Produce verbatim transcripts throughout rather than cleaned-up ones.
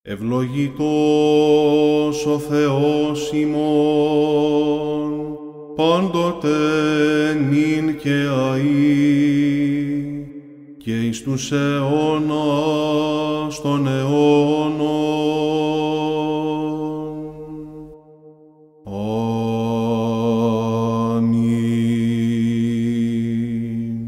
Ευλογητός ο Θεός ημών, πάντοτε νυν και αεί, και εις τους αιώνας των αιώνων. Αμήν.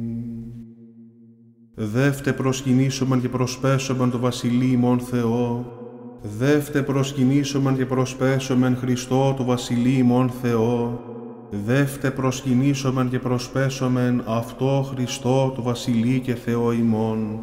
Δεύτε προσκυνήσομεν και προσπέσομεν το Βασιλεί ημών Θεό, δεύτε προσκυνήσομεν και προσπέσομεν Χριστό το Βασιλεί ημών Θεό, δεύτε προσκυνήσομεν και προσπέσομεν αυτό Χριστό το Βασιλεί και Θεό ημών.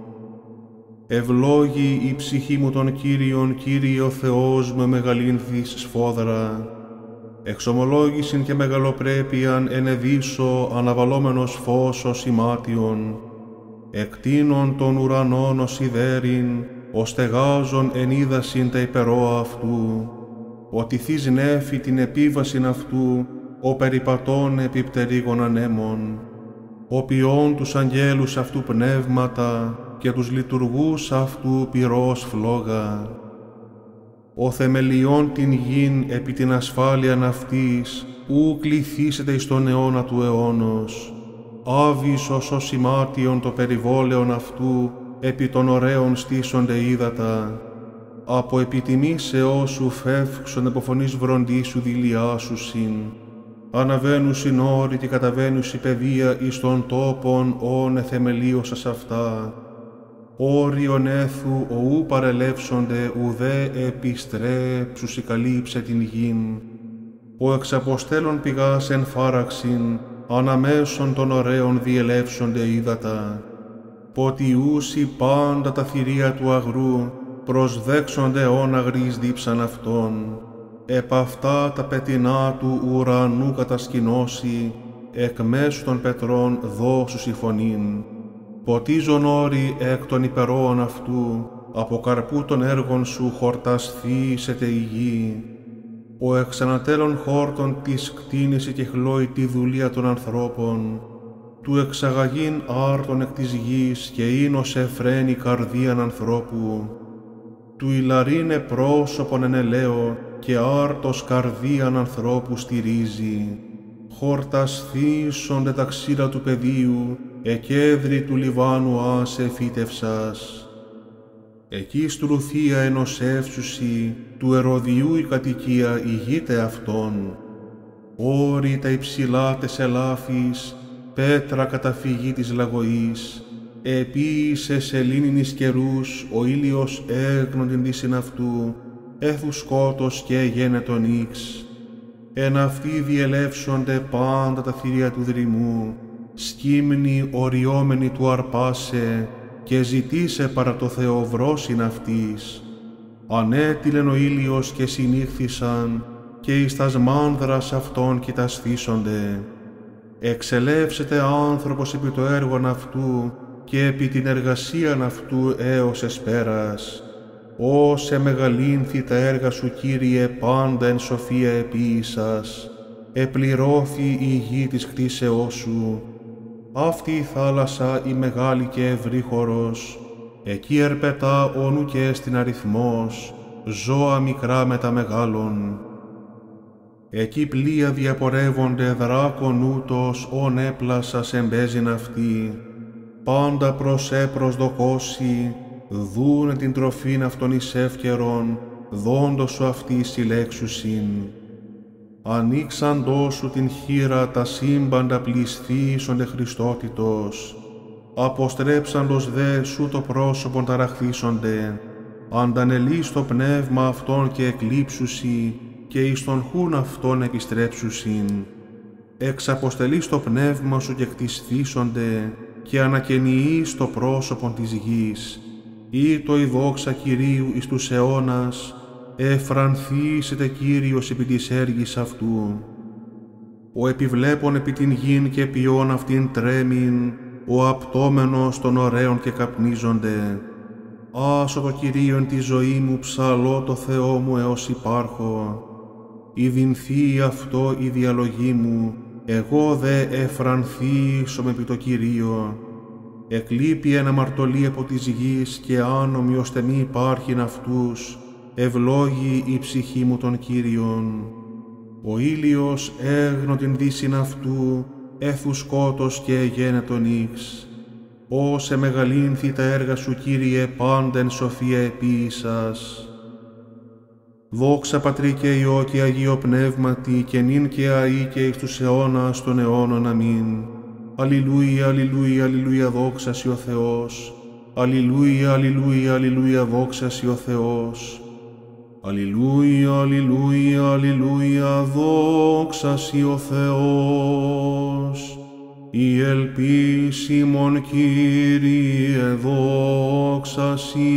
Ευλόγη η ψυχή μου των Κύριων, Κύριε ο Θεός με μεγαλύνθης σφόδρα. Εξομολόγησιν και μεγαλοπρέπειαν ενεδίσω αναβαλόμενος φως ως ημάτιον, εκτείνων των ουρανών ως ιδέριν, ως στεγάζων εν είδασιν τα υπερόα αυτού, ότι θείς νέφη την επίβασιν αυτού, ο περιπατών επιπτερίγων ανέμων, ο ποιών τους αγγέλους αυτού πνεύματα και τους λειτουργούς αυτού πυρός φλόγα. Ο θεμελιών την γην επί την ασφάλειαν αυτής, ου κληθήσετε εις τον αιώνα του αιώνος, άβυσος ως ημάτιον το περιβόλαιον αυτού, επί των ωραίων στήσονται ύδατα, από επιτιμήσεώς σου φεύξον από φωνής βροντίσου δηλιάσουσιν, αναβαίνουσιν όροι και καταβαίνουσι παιδεία εις των τόπων όν εθεμελίωσας αυτά, όριον έθου οού παρελεύσονται ουδέ επιστρέψουσι καλύψε την γην, ο εξαποστέλων πηγάς εν φάραξιν, αναμέσων των ωραίων διελεύσονται ύδατα, ποτιούσι πάντα τα θηρία του αγρού, προσδέξονται όν αγρής δίψαν αυτών, επ' αυτά τα πετεινά του ουρανού κατασκηνώσει, εκ μέσου των πετρών δώσουσι φωνήν. Ποτίζον όροι εκ των υπερόων αυτού, από καρπού των έργων σου χορτασθήσεται η γη. Ο εξανατέλων χόρτων της κτίνησε και χλώει τη δουλεία των ανθρώπων, του εξαγαγήν άρτων εκ της γης και ίνος εφραίνει καρδίαν ανθρώπου, του ηλαρίνε πρόσωπον εν ελαίο και άρτος καρδίαν ανθρώπου στηρίζει. Χορτασθήσονται τα ξύρα του πεδίου, εκέδρη του Λιβάνου άσε φύτευσας. Εκεί στρουθία ενωσεύσουσι, του Ερωδιού η κατοικία ηγείται αυτόν. Όρη τα υψηλά τες ελάφης, πέτρα καταφυγή της λαγωής, επίησε σελήνινης καιρούς, ο ήλιος έγνον την δύσιν αυτού, έθου σκότος και γένετον ύξ. Εν αυτοί διελεύσονται πάντα τα θηρία του δρυμού, σκύμνη οριόμενη του αρπάσε, και ζητήσε παρά το Θεό βρόσιν αυτής. Ανέτειλεν ο ήλιος και συνήχθησαν, και εις τας μάνδρας αυτών κοιτασθήσονται. Εξελεύσεται άνθρωπος επί το έργον αυτού, και επί την εργασίαν αυτού έως εσπέρας. Όσε μεγαλύνθη τα έργα σου, Κύριε, πάντα εν σοφία επίησας, επληρώθη η γη της κτίσεώς σου. Αυτή η θάλασσα η μεγάλη και ευρύ χορός, εκεί ερπετά όνου και έστιν αριθμός, ζώα μικρά με τα μεγάλων. Εκεί πλοία διαπορεύονται δράκον ούτως, όν έπλασας εμπέζειν αυτή, πάντα προς έπρος δοκώσει, δούνε την τροφήν αυτών εις εύκαιρον, δόντος σου αυτή συλλέξουσιν. Ανοίξαντός σου την χείρα τα σύμπαντα πλησθήσονται Χριστότητος, αποστρέψαντος δε σου το πρόσωπον ταραχθήσονται, αντανελείς το πνεύμα αυτών και εκλείψουσι, και εις τον χούν αυτών επιστρέψουσιν. Εξαποστελείς το πνεύμα σου και κτισθήσονται, και ανακαινιείς το πρόσωπον της γης, ή το η δόξα Κυρίου εις τους αιώνας, εφρανθήσετε Κύριος επί της έργης αυτού. Ο επιβλέπων επί την γην και ποιόν αυτήν τρέμειν, ο απτόμενος των ωραίων και καπνίζονται. Άσο το Κυρίον τη ζωή μου, ψαλώ το Θεό μου έως υπάρχω. Ιδυνθεί αυτό η διαλογή μου, εγώ δε εφρανθήσομαι επί το Κυρίο. Εκλείπει ένα μαρτωλή από της γης και άνομοι ώστε μη υπάρχειν αυτούς, ευλόγη η ψυχή μου τον Κύριον. Ο ήλιος έγνω την δύσιν αυτού, έθου σκότος και εγένετον ύξ. Όσε μεγαλύνθη τα έργα σου, Κύριε, πάντεν σοφία επίησας. Δόξα Πατρί και Υιό και Αγίο Πνεύματι, και νυν και αεί και εις τους αιώνας των αιώνων. Αμήν. Αλληλούια, αλληλούια, αλληλούια, δόξα σοι ο Θεός. Αλληλούια, αλληλούια, αλληλούια, δόξα σοι ο Θεός. Αλληλούια, αλληλούια, αλληλούια, δόξα σοι ο Θεός. Η ελπίς ημών, Κύριε, δόξα σοι.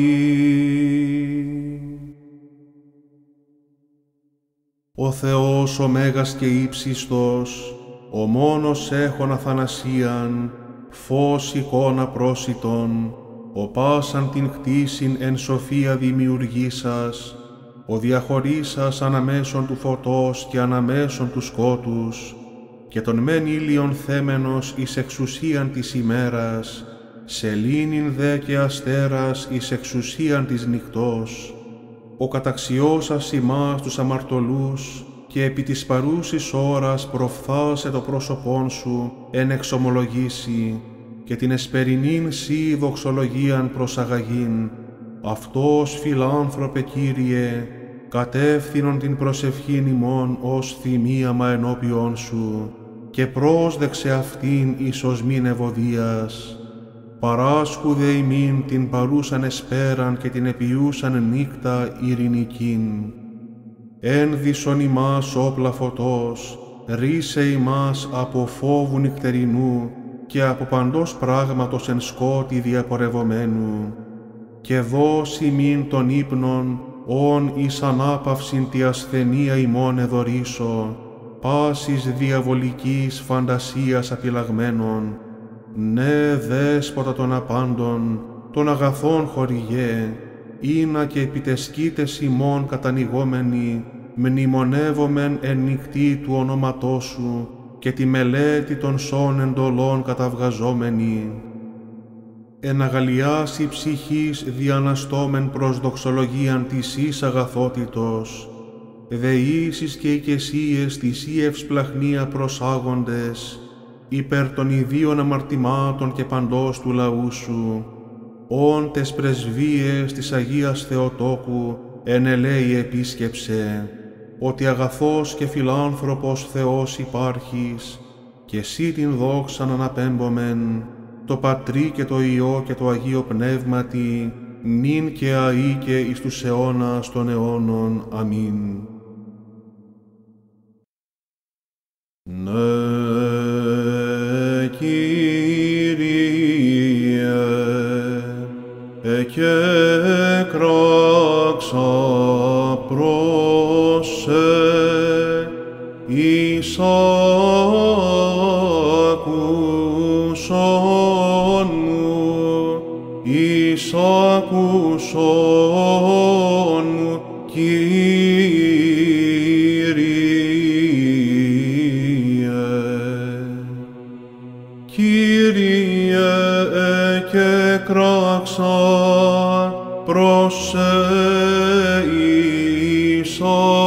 Ο Θεός ο μέγας και ύψιστος, ο μόνος έχων αθανασίαν, φως εικόνα πρόσιτον, ο πάσαν την κτίσιν εν σοφία δημιουργήσας, ο διαχωρίσας αναμέσων του φωτός και αναμέσων του σκότους, και τον μεν ήλιον θέμενος εις εξουσίαν της ημέρας, σελήνην δε και αστέρας εις εξουσίαν της νυχτός, ο καταξιώσας ημάς τους αμαρτωλούς, και επί της παρούσης ώρας προφθάσε το πρόσωπόν σου εν εξομολογήσει, και την εσπερινήν σοι δοξολογίαν προσαγαγήν. Αυτός φιλάνθρωπε, Κύριε, κατεύθυνον την προσευχήν ημών ως θυμίαμα ενώπιον σου, και πρόσδεξε αυτήν εις οσμήν ευωδίας. Παράσκου δε ημίν την παρούσαν εσπέραν και την επιούσαν νύκτα ειρηνικήν. Ένδυσον ημάς όπλα φωτός, ρίσε ημάς από φόβου νυχτερινού και από παντός πράγματος εν σκότη διαπορευομένου, και δώσ' ημίν των ύπνων, όν εις ανάπαυσιν τη ασθενεία ημών εδωρήσω, πάσης διαβολικής φαντασίας απειλαγμένων. Ναι, Δέσποτα των απάντων, των αγαθών χορηγέ, ήνα και επιτεσκείτες ημών κατανοιγόμενοι, μνημονεύομεν εν νυχτή του ονόματός σου και τη μελέτη των σών εντολών καταβγαζόμενοι. Εν αγαλιάσει ψυχής διαναστόμεν προς δοξολογίαν της εις αγαθότητος, δεήσεις και οικεσίες της ή ευσπλαχνία προσάγοντες, υπέρ των ιδίων αμαρτημάτων και παντός του λαού σου, όν τες πρεσβείες της Αγίας Θεοτόκου εν ελέη επίσκεψε, ότι αγαθός και φιλάνθρωπος Θεός υπάρχεις, και εσύ την δόξαν αναπέμπομεν, το Πατρί και το Υιό και το Αγίο Πνεύματι, νυν και αεί και εις τους αιώνας των αιώνων. Αμήν. Ναι, Κύριε, εκέκραξα προς σε, εις άκουσον μου, εις άκουσον μου, Κύριε, εκέκραξα προς σε, εις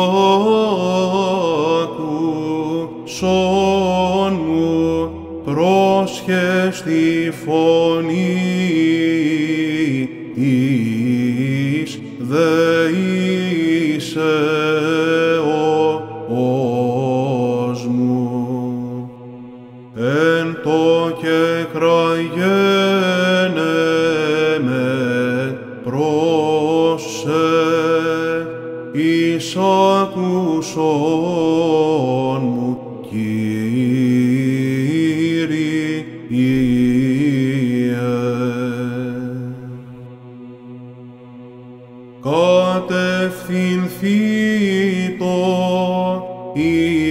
άκουσον μου, πρόσχες τη φωνή της δεήσεως μου. Εν το και κραγένε με προς σε, εις άκουσον μου, Κύριε. Κατευθυνθήτω η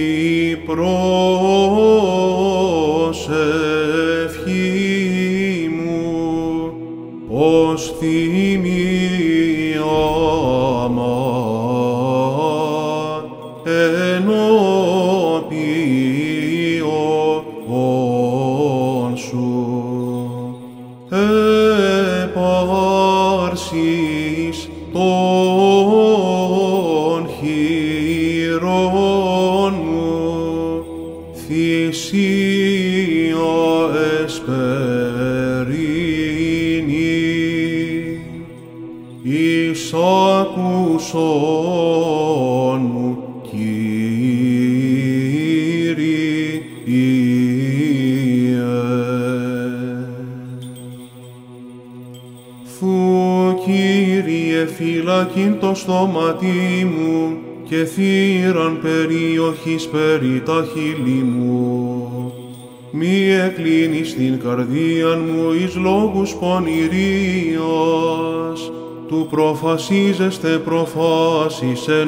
προσευχή μου ως θυμίαμα ενώπιον σου. Επάρσεις το χείρον μου, θυσία εσπερίνη, εισάκουσον μου, Κύριε, φύλακιν το στόματί μου και θύραν περιοχής περί τα χείλη μου. Μη εκλίνεις την καρδίαν μου εις λόγους πονηρίας, του προφασίζεστε προφάσεις εν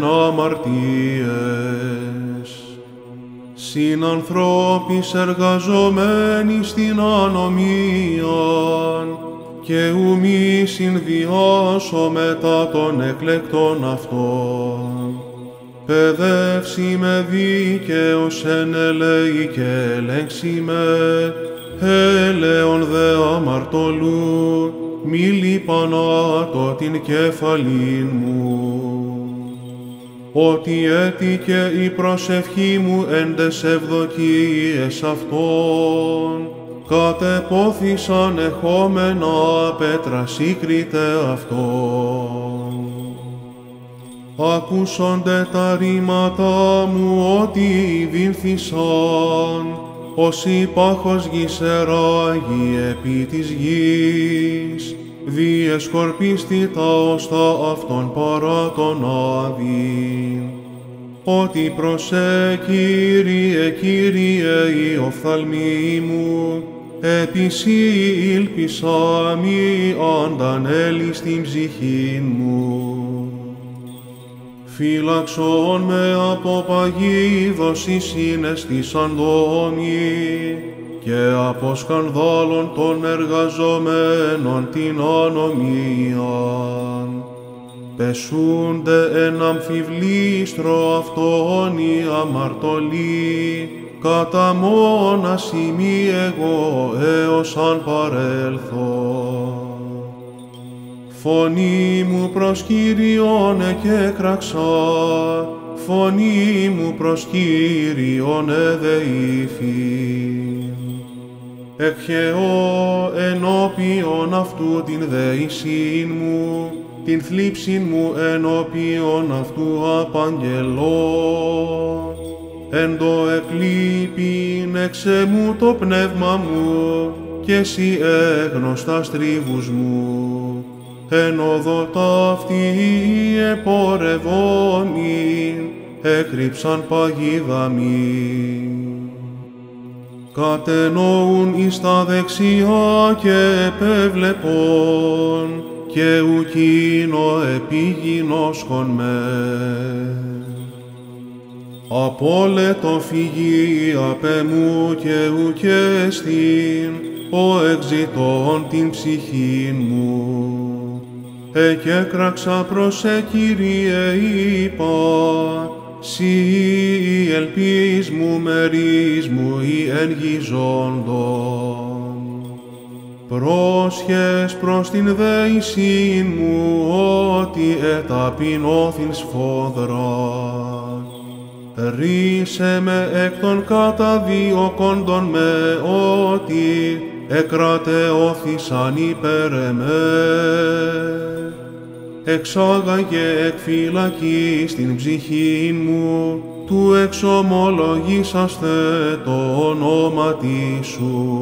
αμαρτίες. Συνανθρώπης εργαζομένοι στην ανομίαν, και ου μη συνδυάσω μετά των εκλεκτών αυτών. Παιδεύσει με δίκαιος εν ελέη και ελέγξει με, έλεον δε αμαρτωλού, μη λιπανάτω την κεφαλήν μου. Ότι έτυχε η προσευχή μου εν τες ευδοκίες αυτών, κατεπόθησαν εχόμενα πέτρα σύκριτε αυτόν. Ακούσονται τα ρήματα μου ότι δίνθησαν, ως η πάχος γης εράγει επί της γης, διεσκορπίστη τα ώστα αυτών παρά τον άδειν. Ότι προσέ, Κύριε, Κύριε, η οφθαλμή μου, επί σοι ήλπισα μη αντανέλει στην ψυχήν μου. Φύλαξον με από παγίδος εις συναισθησαντόμοι και από σκανδάλων των εργαζομένων την ανομίαν. Πεσούνται εν αμφιβλίστρο αυτόν οι αμαρτωλοί, κατά μόνας ημί εγώ έως αν παρέλθω. Φωνή μου προς Κύριον εκέκραξα, φωνή μου προς Κύριον εδεήθη. Εκχεώ ενώπιον αυτού την δεησήν μου, την θλίψην μου ενώπιον αυτού απαγγελώ. Εν το εκλείπειν εξ μου το πνεύμα μου, και εσύ έγνωστα στρίβους μου. Εν οδό ταύτη επορευόμην, έκρυψαν παγίδα μη. Κατενόουν εις τα δεξιά και επέβλεπον, και ουκίνο επίγεινόσκον με. Απόλετο φυγή απ' εμού και ουκέστην, ο εξητών την ψυχήν μου. Εκέκραξα προς σε, Κύριε, είπα, σοι η ελπίς μου, μερίς μου ή εν γιζόντων. Πρόσχες προς την δέησήν μου, ότι εταπεινώθην σφόδρα. Ρίσε με εκ των καταδίωκοντων με, ότι εκρατεώθησαν υπέρ εμέ. Εξάγαγε εκ φυλακής την ψυχήν μου, του εξομολογήσαστε το ονόματι σου.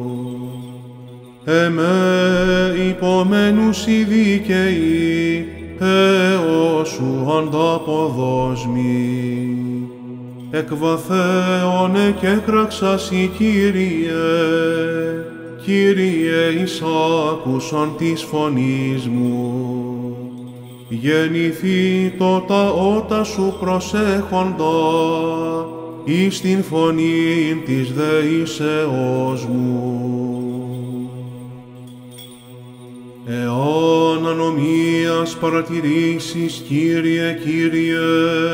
Εμέ υπομένους οι δίκαιοι, έως σου ανταποδόσμοι. Εκ βαθέων εκέκραξας η Κύριε, Κύριε εισάκουσον της φωνής μου. Γεννηθεί το τα ότα σου προσέχοντα, εις την φωνήν της δεήσεώς μου. Εάν ανομίας παρατηρήσεις, Κύριε, Κύριε,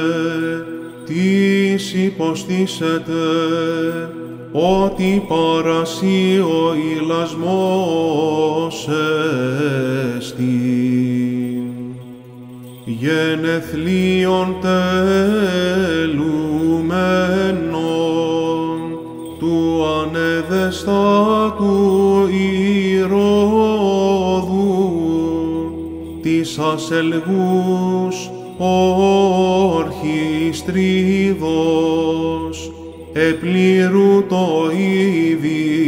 τις υποστήσετε, ότι παρασύ ο ηλασμός εστιν. γενεθλίων τελουμένων του ανεδεστάτου Ηρώδου της ασελγούς ορχιστρίδος επλήρου το η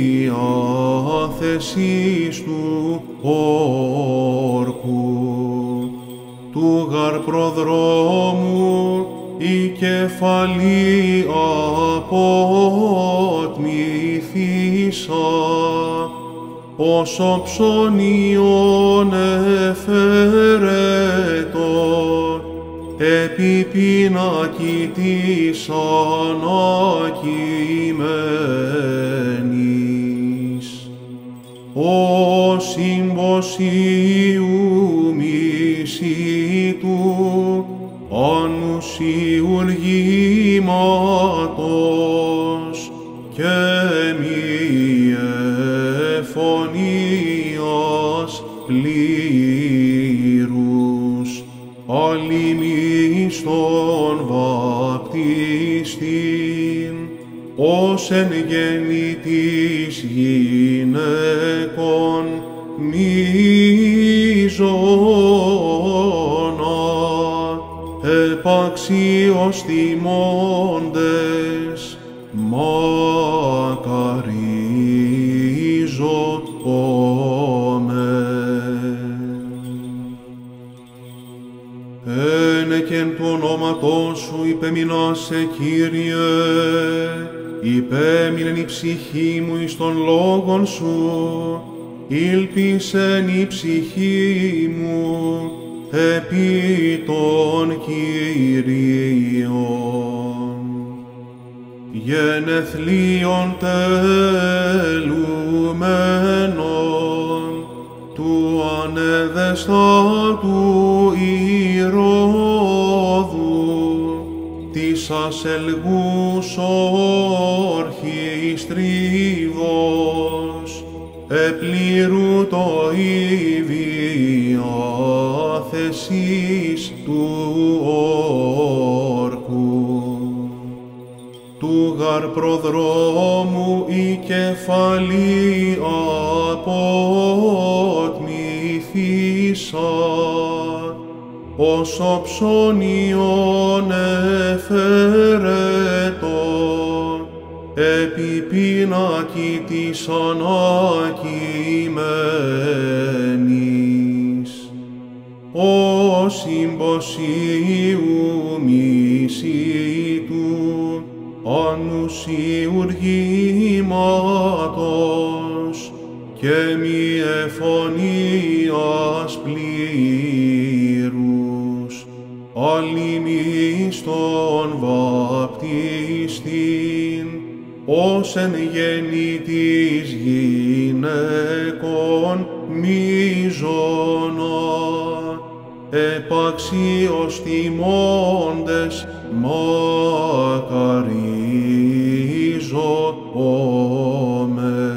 διάθεσης του όρκου του γαρ προδρόμου η κεφαλή αποτμηθήσα όσο ψωνίων εφαιρέτων επί πίνακι της ανακειμένης. Ο συμποσίου μισήτου ανουσιουργήματος και μη εφωνίας πλήρους αλλημείς των βαπτιστήν ως εν γεννητής γυναικών μίζωνα επαξίως τιμώντες μακαρίζομαι. Ένεκεν του ονόματός σου υπεμεινάσε, Κύριε, υπέμεινεν η ψυχή μου εις των λόγων σου, ήλπισεν η ψυχή μου επί των Κυρίων. Γενεθλίων τελουμένων του ανεδεστάτου Ηρώδου της ασελγούς ορχιστρίδος επλήρου το η διάθεσης του όρκου του γαρ προδρόμου η κεφαλή αποτμηθήσα όσο ψωνίων εφαιρέτων επί πίνακι της ανακειμένης. Ο συμποσίου μισήτου ανουσιουργήματος και μη εφωνίας πλήρους αλλημείς των βαπτιστήν ως εν γεννητής γυναικών μίζωνα επαξίως τιμώντες μακαρίζομαι.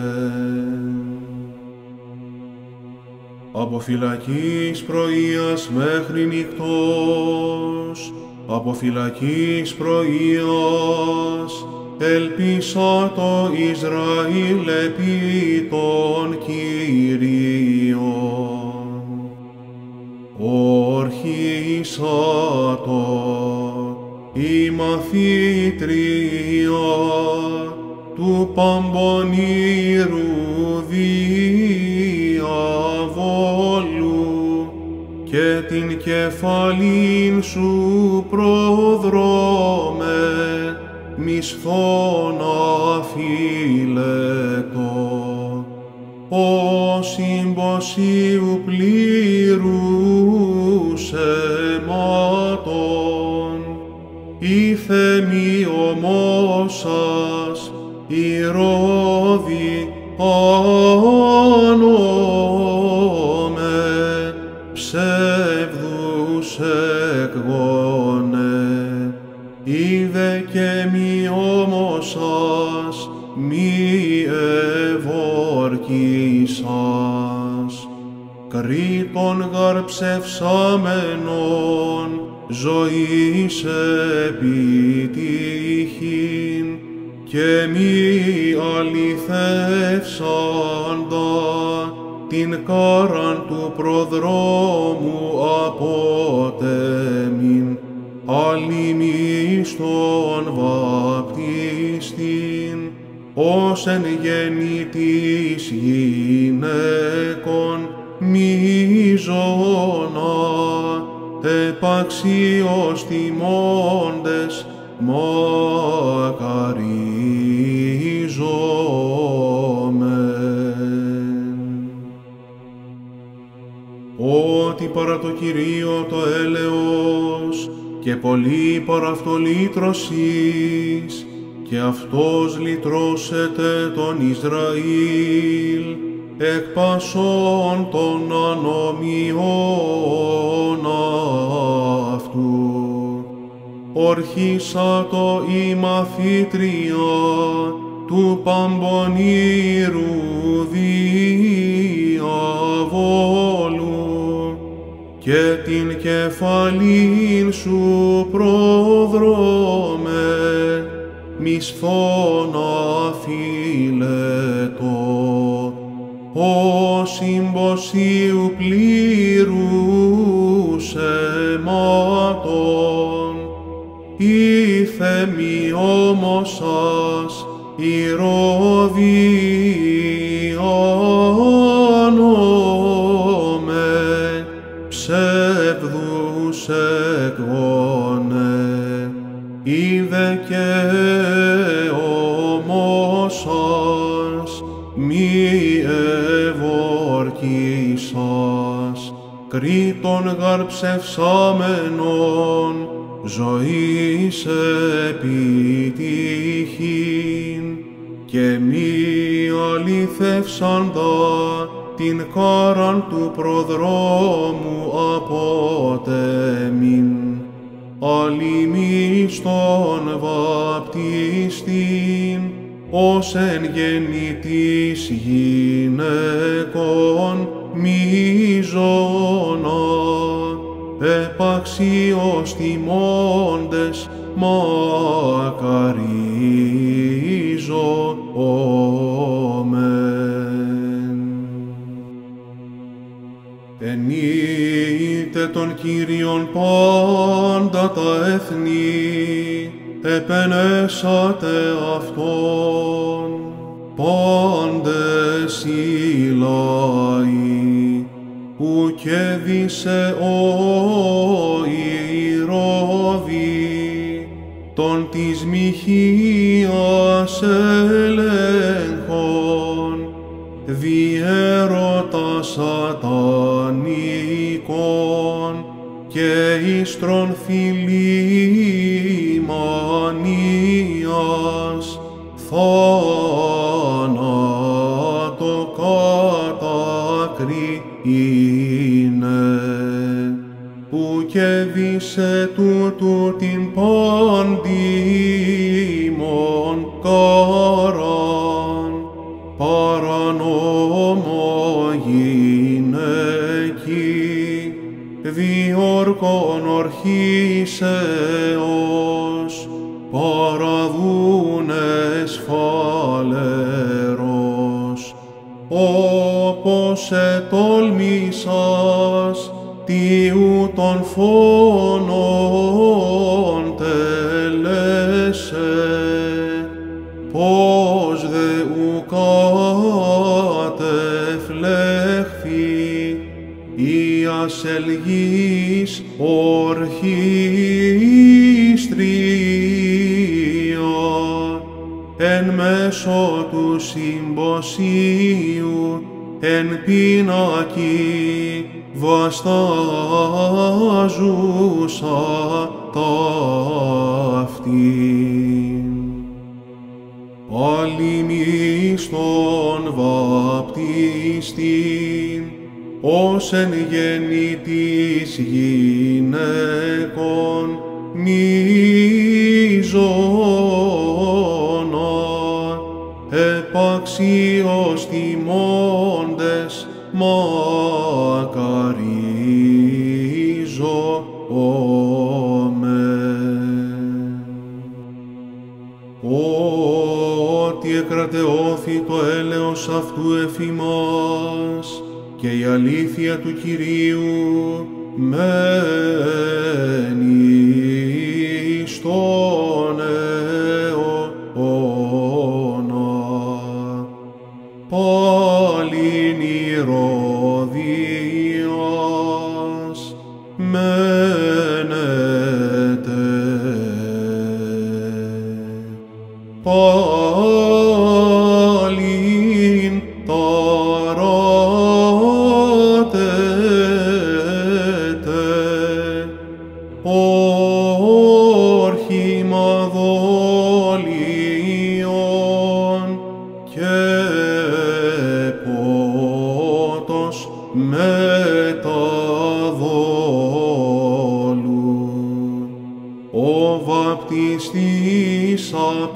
Από φυλακής πρωίας μέχρι νυχτός, από φυλακής πρωίας, ελπίσα το Ισραήλ επί των Κυρίων. Ορχήσατο η μαθήτρια του Παμπονήρου διαβόλου και την κεφαλήν σου προδρόμε μισθόν αφίλετο. Ο συμποσίου πλήρους αιματών, ήθε μη ομόσας Ηρώδη άνομαι, ψεύδους εκγόνε, είδε και μη όμοσας μη εvorκήσας. κρήτων γαρ ψευσάμενον, ζωής επιτυχήν, και μη αληθεύσαντα την κάραν του προδρόμου απότεμιν, αλλημίστον βαπτιστήν, ως εν γεννητής γυναίκων μίζωνα, επαξίως τιμώντες μακαρίζομεν. Ότι παρά το Κυρίο το έλεος και πολύ παρά αυτό λύτρωσης, και αυτός λυτρώσεται τον Ισραήλ εκ πασών των ανομιών αυτού. Ορχήσατο η μαθήτρια του παμπονήρου διαβόλου, και την κεφαλήν σου πρόδρομε, μισθόν αφιλετό, ο συμποσίου πλήρους αιμάτων, ήθε μη όμως σας ηρωδιάνομαι, ψεύδους εκγόνε, είδε και όμως σας μη εvorκήσας, κρήτων γαρ ψευσάμενον, ζωής επιτυχήν, και μη αληθεύσαντα την κάραν του προδρόμου απότεμιν, αλλημίστον βαπτιστήν, ως εν γεννητής γυναίκων μίζωνα, επαξίως τιμώντες μακαρίζομεν. Ενείτε τον Κύριον πάντα τα έθνη, επενέσατε Αυτόν, πάντες οι λαοί, ου και δίσε ο Ηρώδη, τον της μοιχείας ελέγχων, διέρωτα σατανικών, και εις τρον φιλημανίας, θάνατο κατακρίνε, που και δίσε τούτου την παντήμων καράν, παρανόμο γυναίκη, διόρκον ορχήσεως, παραδούνες φαλερός, όπως ετόλμησας τιού των φόνων τελέσαι, πως δε ου κατεφλέχθη η ασελγής ορχήστρια, εν μέσω του συμποσίου, εν πίνακι βαστάζουσα ταύτην. Αλλημίστον βαπτιστήν, ως εν γεννητής γυναίκων μίζωνα, επαξίως τιμώντες μακαρίζομεν. ότι εκρατεώθη το έλεος αυτού εφημάς και η αλήθεια του Κυρίου μένει στον αιώνα. Πάλιν Ηρώδειας μένετε. Πάλιν ταράτετε, όρχημα δόλιον και πότος μεταδόλου. Ο βαπτιστής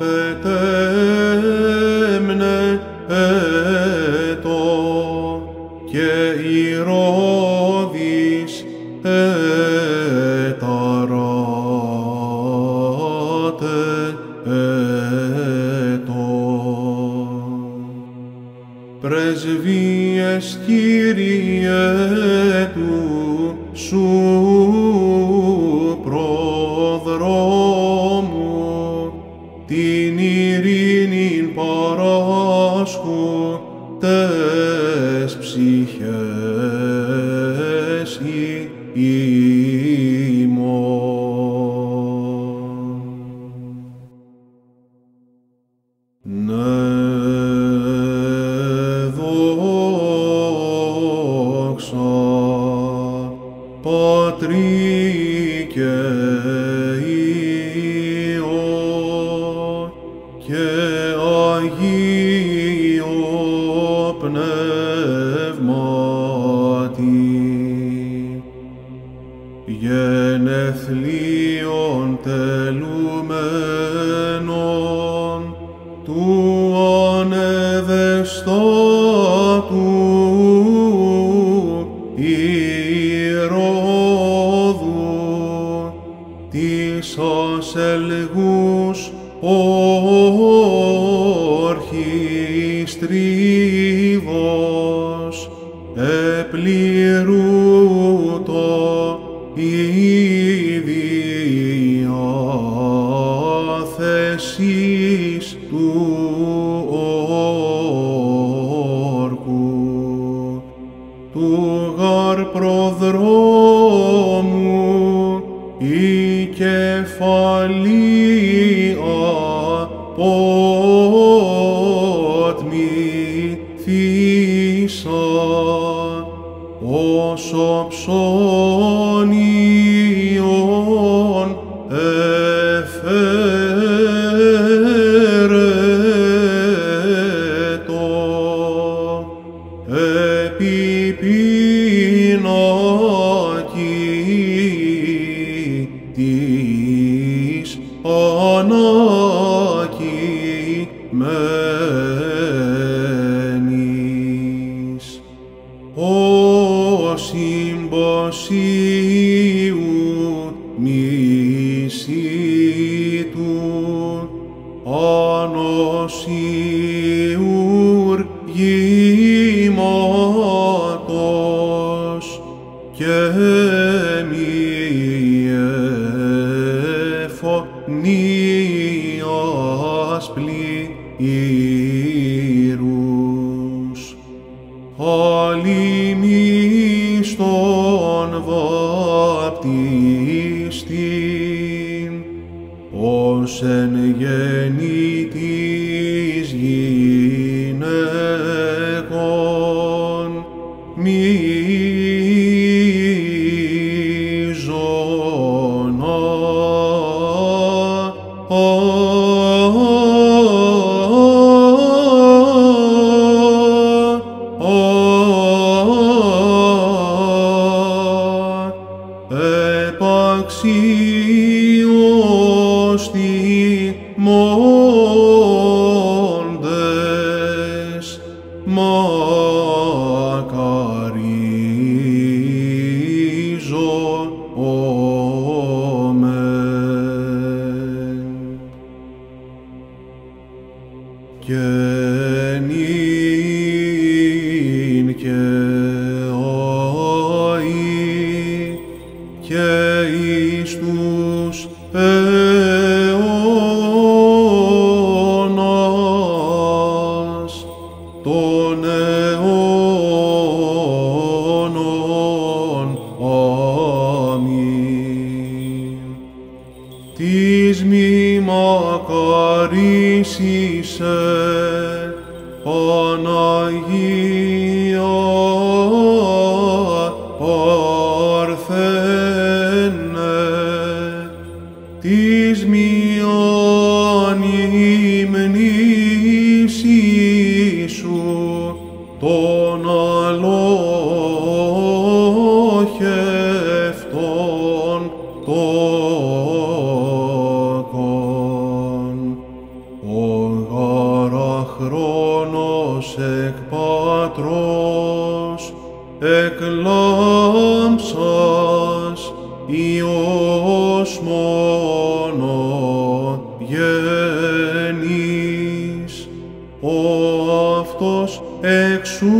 απετέμνε έτο και Ηρώδης εταράτε έτο. Πρεσβείες, Κύριε, του σου προδρόμου, την ειρήνην παράσχου τες ψυχές ημών. Ναι, δόξα Πατρί και Υιό και Αγίο Πνεύματι, γενεθλίων τελουμένων του ανεδεστάτου Ηρώδου, της ασελγούς ορχιστρίβος, επληρού το ιδιάθεσης του όρκου, του γαρ προδρόμου η κεφαλή απότμηθήσα, όσο ψώνιον εφέρετο, επί πινάκη της ανακειμένης. Ο συμποσίου μισήτου ανοσιουρ γήματος και μη εφωνίας πλήρους, αλημείς τον βαπτιστήν, ως εν γέννη της γυναικών μίζωνα επαξίως τιμώντες μακαρίζομεν. και νυν και αεί και εις τους αιώνας των αιώνων. Αμήν. Τις μη μακαρίσισε, Παναγία Παρθένε, της μη ανυμνήσισου των αλόχευτων τόκων. Ο γάρα χρόνος εκ Πατρός εκλάμψας Υιός μόνο γενής, ο αυτός εξού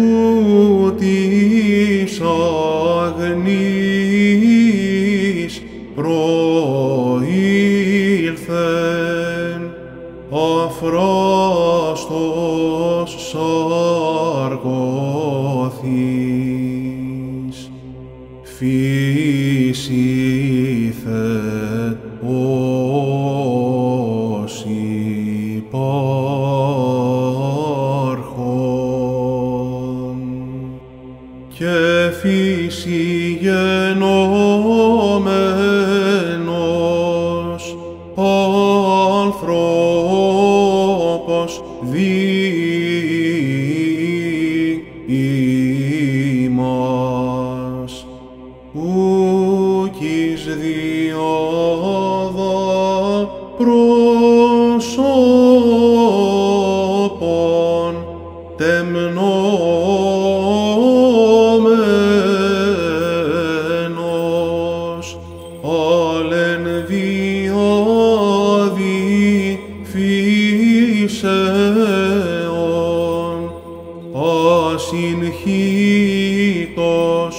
της αγνής προήλθεν, αφράστος σαρκωθείς. Φύσηθε ως υπάρχον και φύση γενόμενος άνθρωπος διήμας, ουκ εις διάδα προσώπων τεμνόμενος, αλεν διάδη φύσεων, ασυγχύτως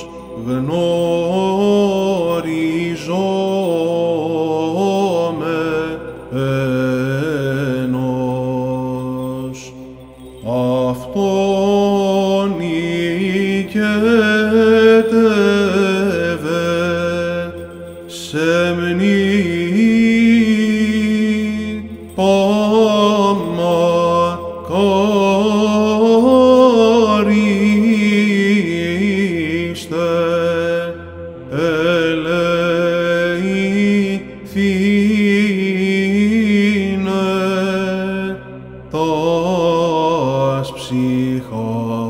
γνωριζόμενος. Αυτόν οικέτευε σεμνή παμακαρίστε, ελεηθήνε τας ψυχά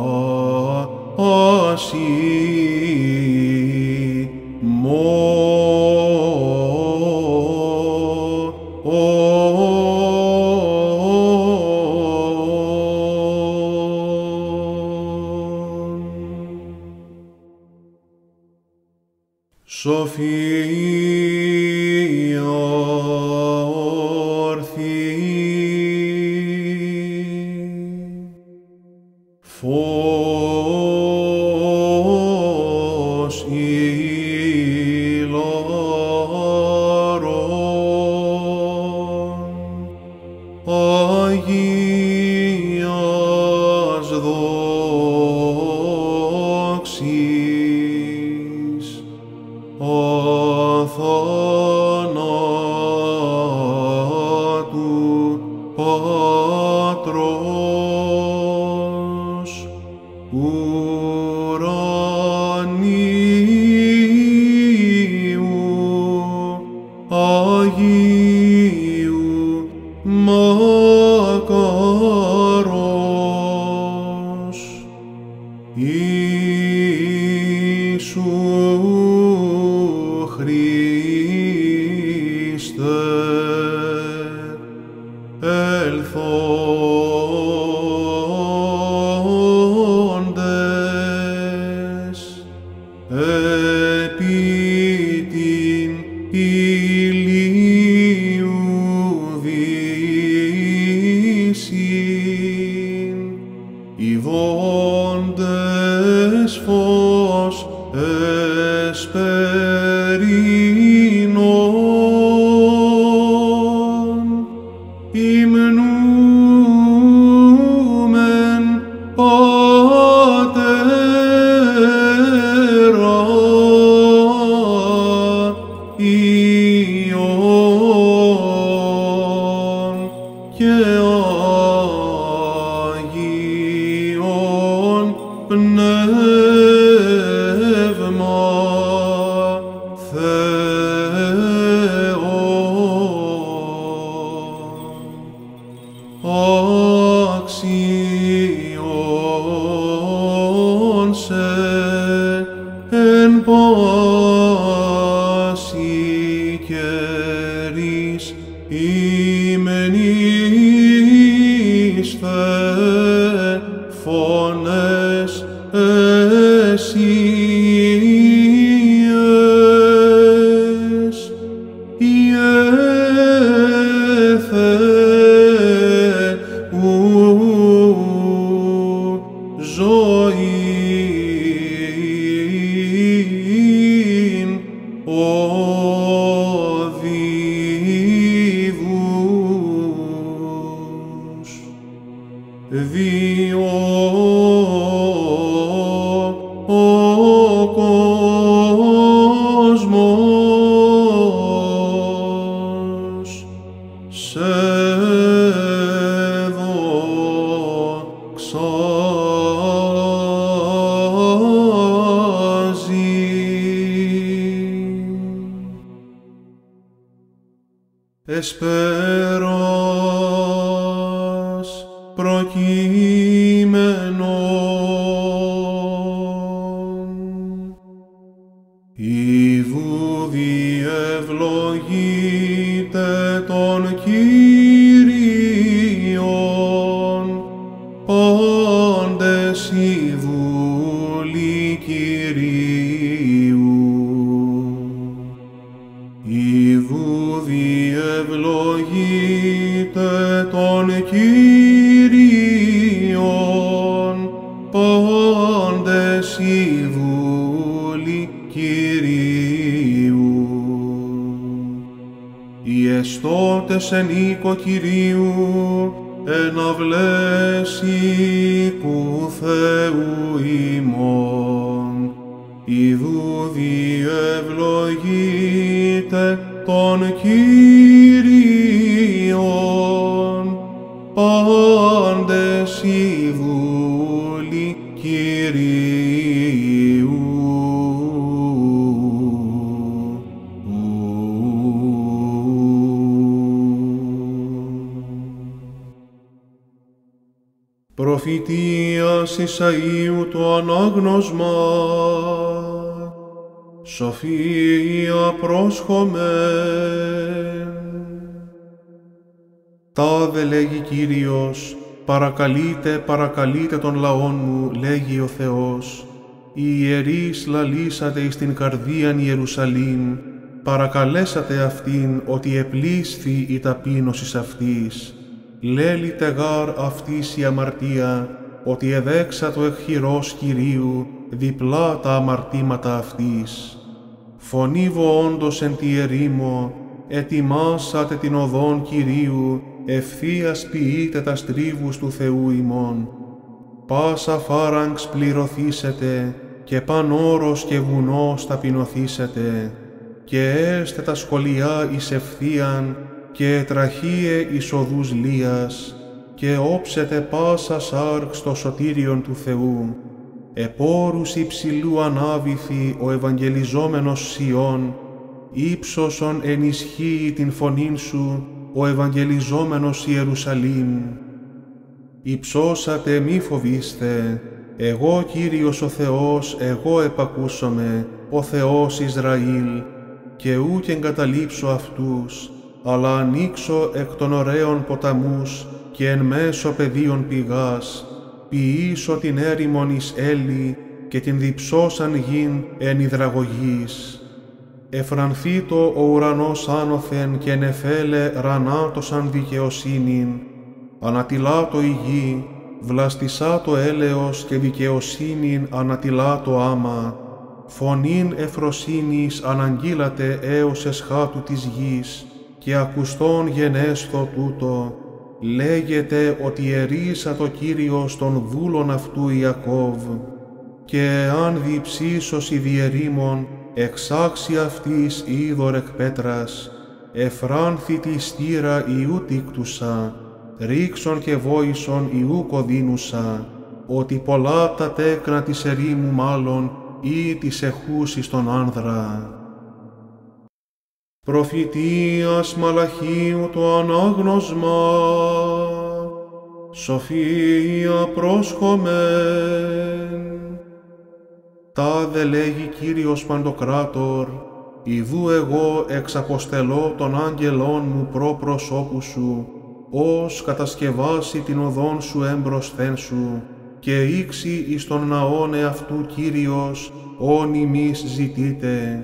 Σοφία ορθή, φως ηλαρών, Αγίας δόξης, αθανάτου Πατρός, ουρανίου Αγίου μακαρός, Ιησού Χριστέ, ελθόντες επί την ηλίου δύσης, και Άγιον Πνεύμα αξιών σε εν πάση καιρής ημενείς Θε φωνές εσύες ιέθε ου ζωήν οδίδους διό ο κόσμος σε εσπέρας προκείμενον ιδού διευλογείτε τον Κύριον πάντες οι δούλοι Κυρίου ιδού διευλογείτε τον Κύριον πάντες οι δούλοι Κυρίου. Οι εστώτες εν οίκο Κυρίου εναυλές οίκου Θεού ημών ιδού διευλογείτε τον Κύριον πάντες οι δούλοι Κυρίου. Προφητείας Ισαΐου το ανάγνωσμα σοφία πρόσχομεν. Τάδε λέγει Κύριος, παρακαλείτε, παρακαλείτε τον λαόν μου, λέγει ο Θεός. Οι ιερείς λαλήσατε εις την καρδίαν Ιερουσαλήμ, παρακαλέσατε αυτήν ότι επλήσθη η ταπείνωσης αυτής. Λέλητε γάρ αυτής η αμαρτία, ότι εδέξα το εκχειρός Κυρίου διπλά τα αμαρτήματα αυτής. Φωνήβω όντως εν τη ερήμο, ετοιμάσατε την οδόν Κυρίου, ευθείας ποιείτε τα στρίβους του Θεού ημών. Πάσα φάραγγς πληρωθήσετε, και παν όρος και βουνός ταπεινωθήσετε, και έστε τα σχολιά εις ευθείαν, και τραχύε εις οδούς λίας, και όψετε πάσα σάρξ το σωτήριον του Θεού. Επόρους υψηλού ανάβηθη ο ευαγγελιζόμενος Σιών, ύψωσον ενισχύει την φωνήν σου ο ευαγγελιζόμενος Ιερουσαλήμ. Υψώσατε μη φοβήστε, εγώ Κύριος ο Θεός, εγώ επακούσομαι, ο Θεός Ισραήλ, και ούκ εγκαταλείψω αυτούς, αλλά ανοίξω εκ των ωραίων ποταμούς και εν μέσω πεδίων πηγάς, ποιήσω την έρημον εις έλλη και την διψώσαν γην εν υδραγωγής. Εφρανθήτω ο ουρανός άνωθεν και νεφέλε ρανάτωσαν δικαιοσύνην, ανατιλάτω η γη, βλαστισάτω έλεος και δικαιοσύνην ανατιλάτω άμα, φωνήν εφροσύνης αναγγείλατε έως εσχάτου της γης, και ακουστών γενέσθω τούτο, λέγεται ότι ερήσα το Κύριος των δούλων αυτού Ιακώβ, και αν διψήσος η διερήμων, εξάξι αυτής είδωρ εκ πέτρας, εφράνθη τη στήρα Ιού τίκτουσα, ρίξον και βόησον Ιού κοδίνουσα, ότι πολλά τα τέκνα της ερήμου μάλλον ή της εχούσης τον άνδρα. Προφητείας Μαλαχίου το ανάγνωσμα, σοφία πρόσχομεν. Τάδε λέγει Κύριος Παντοκράτορ, ιδού εγώ εξαποστελώ των άγγελών μου προ προσώπου σου, ως κατασκευάσει την οδόν σου έμπροσθέν σου, και ήξει εις τον ναόν εαυτού Κύριος, όν ημείς ζητείτε.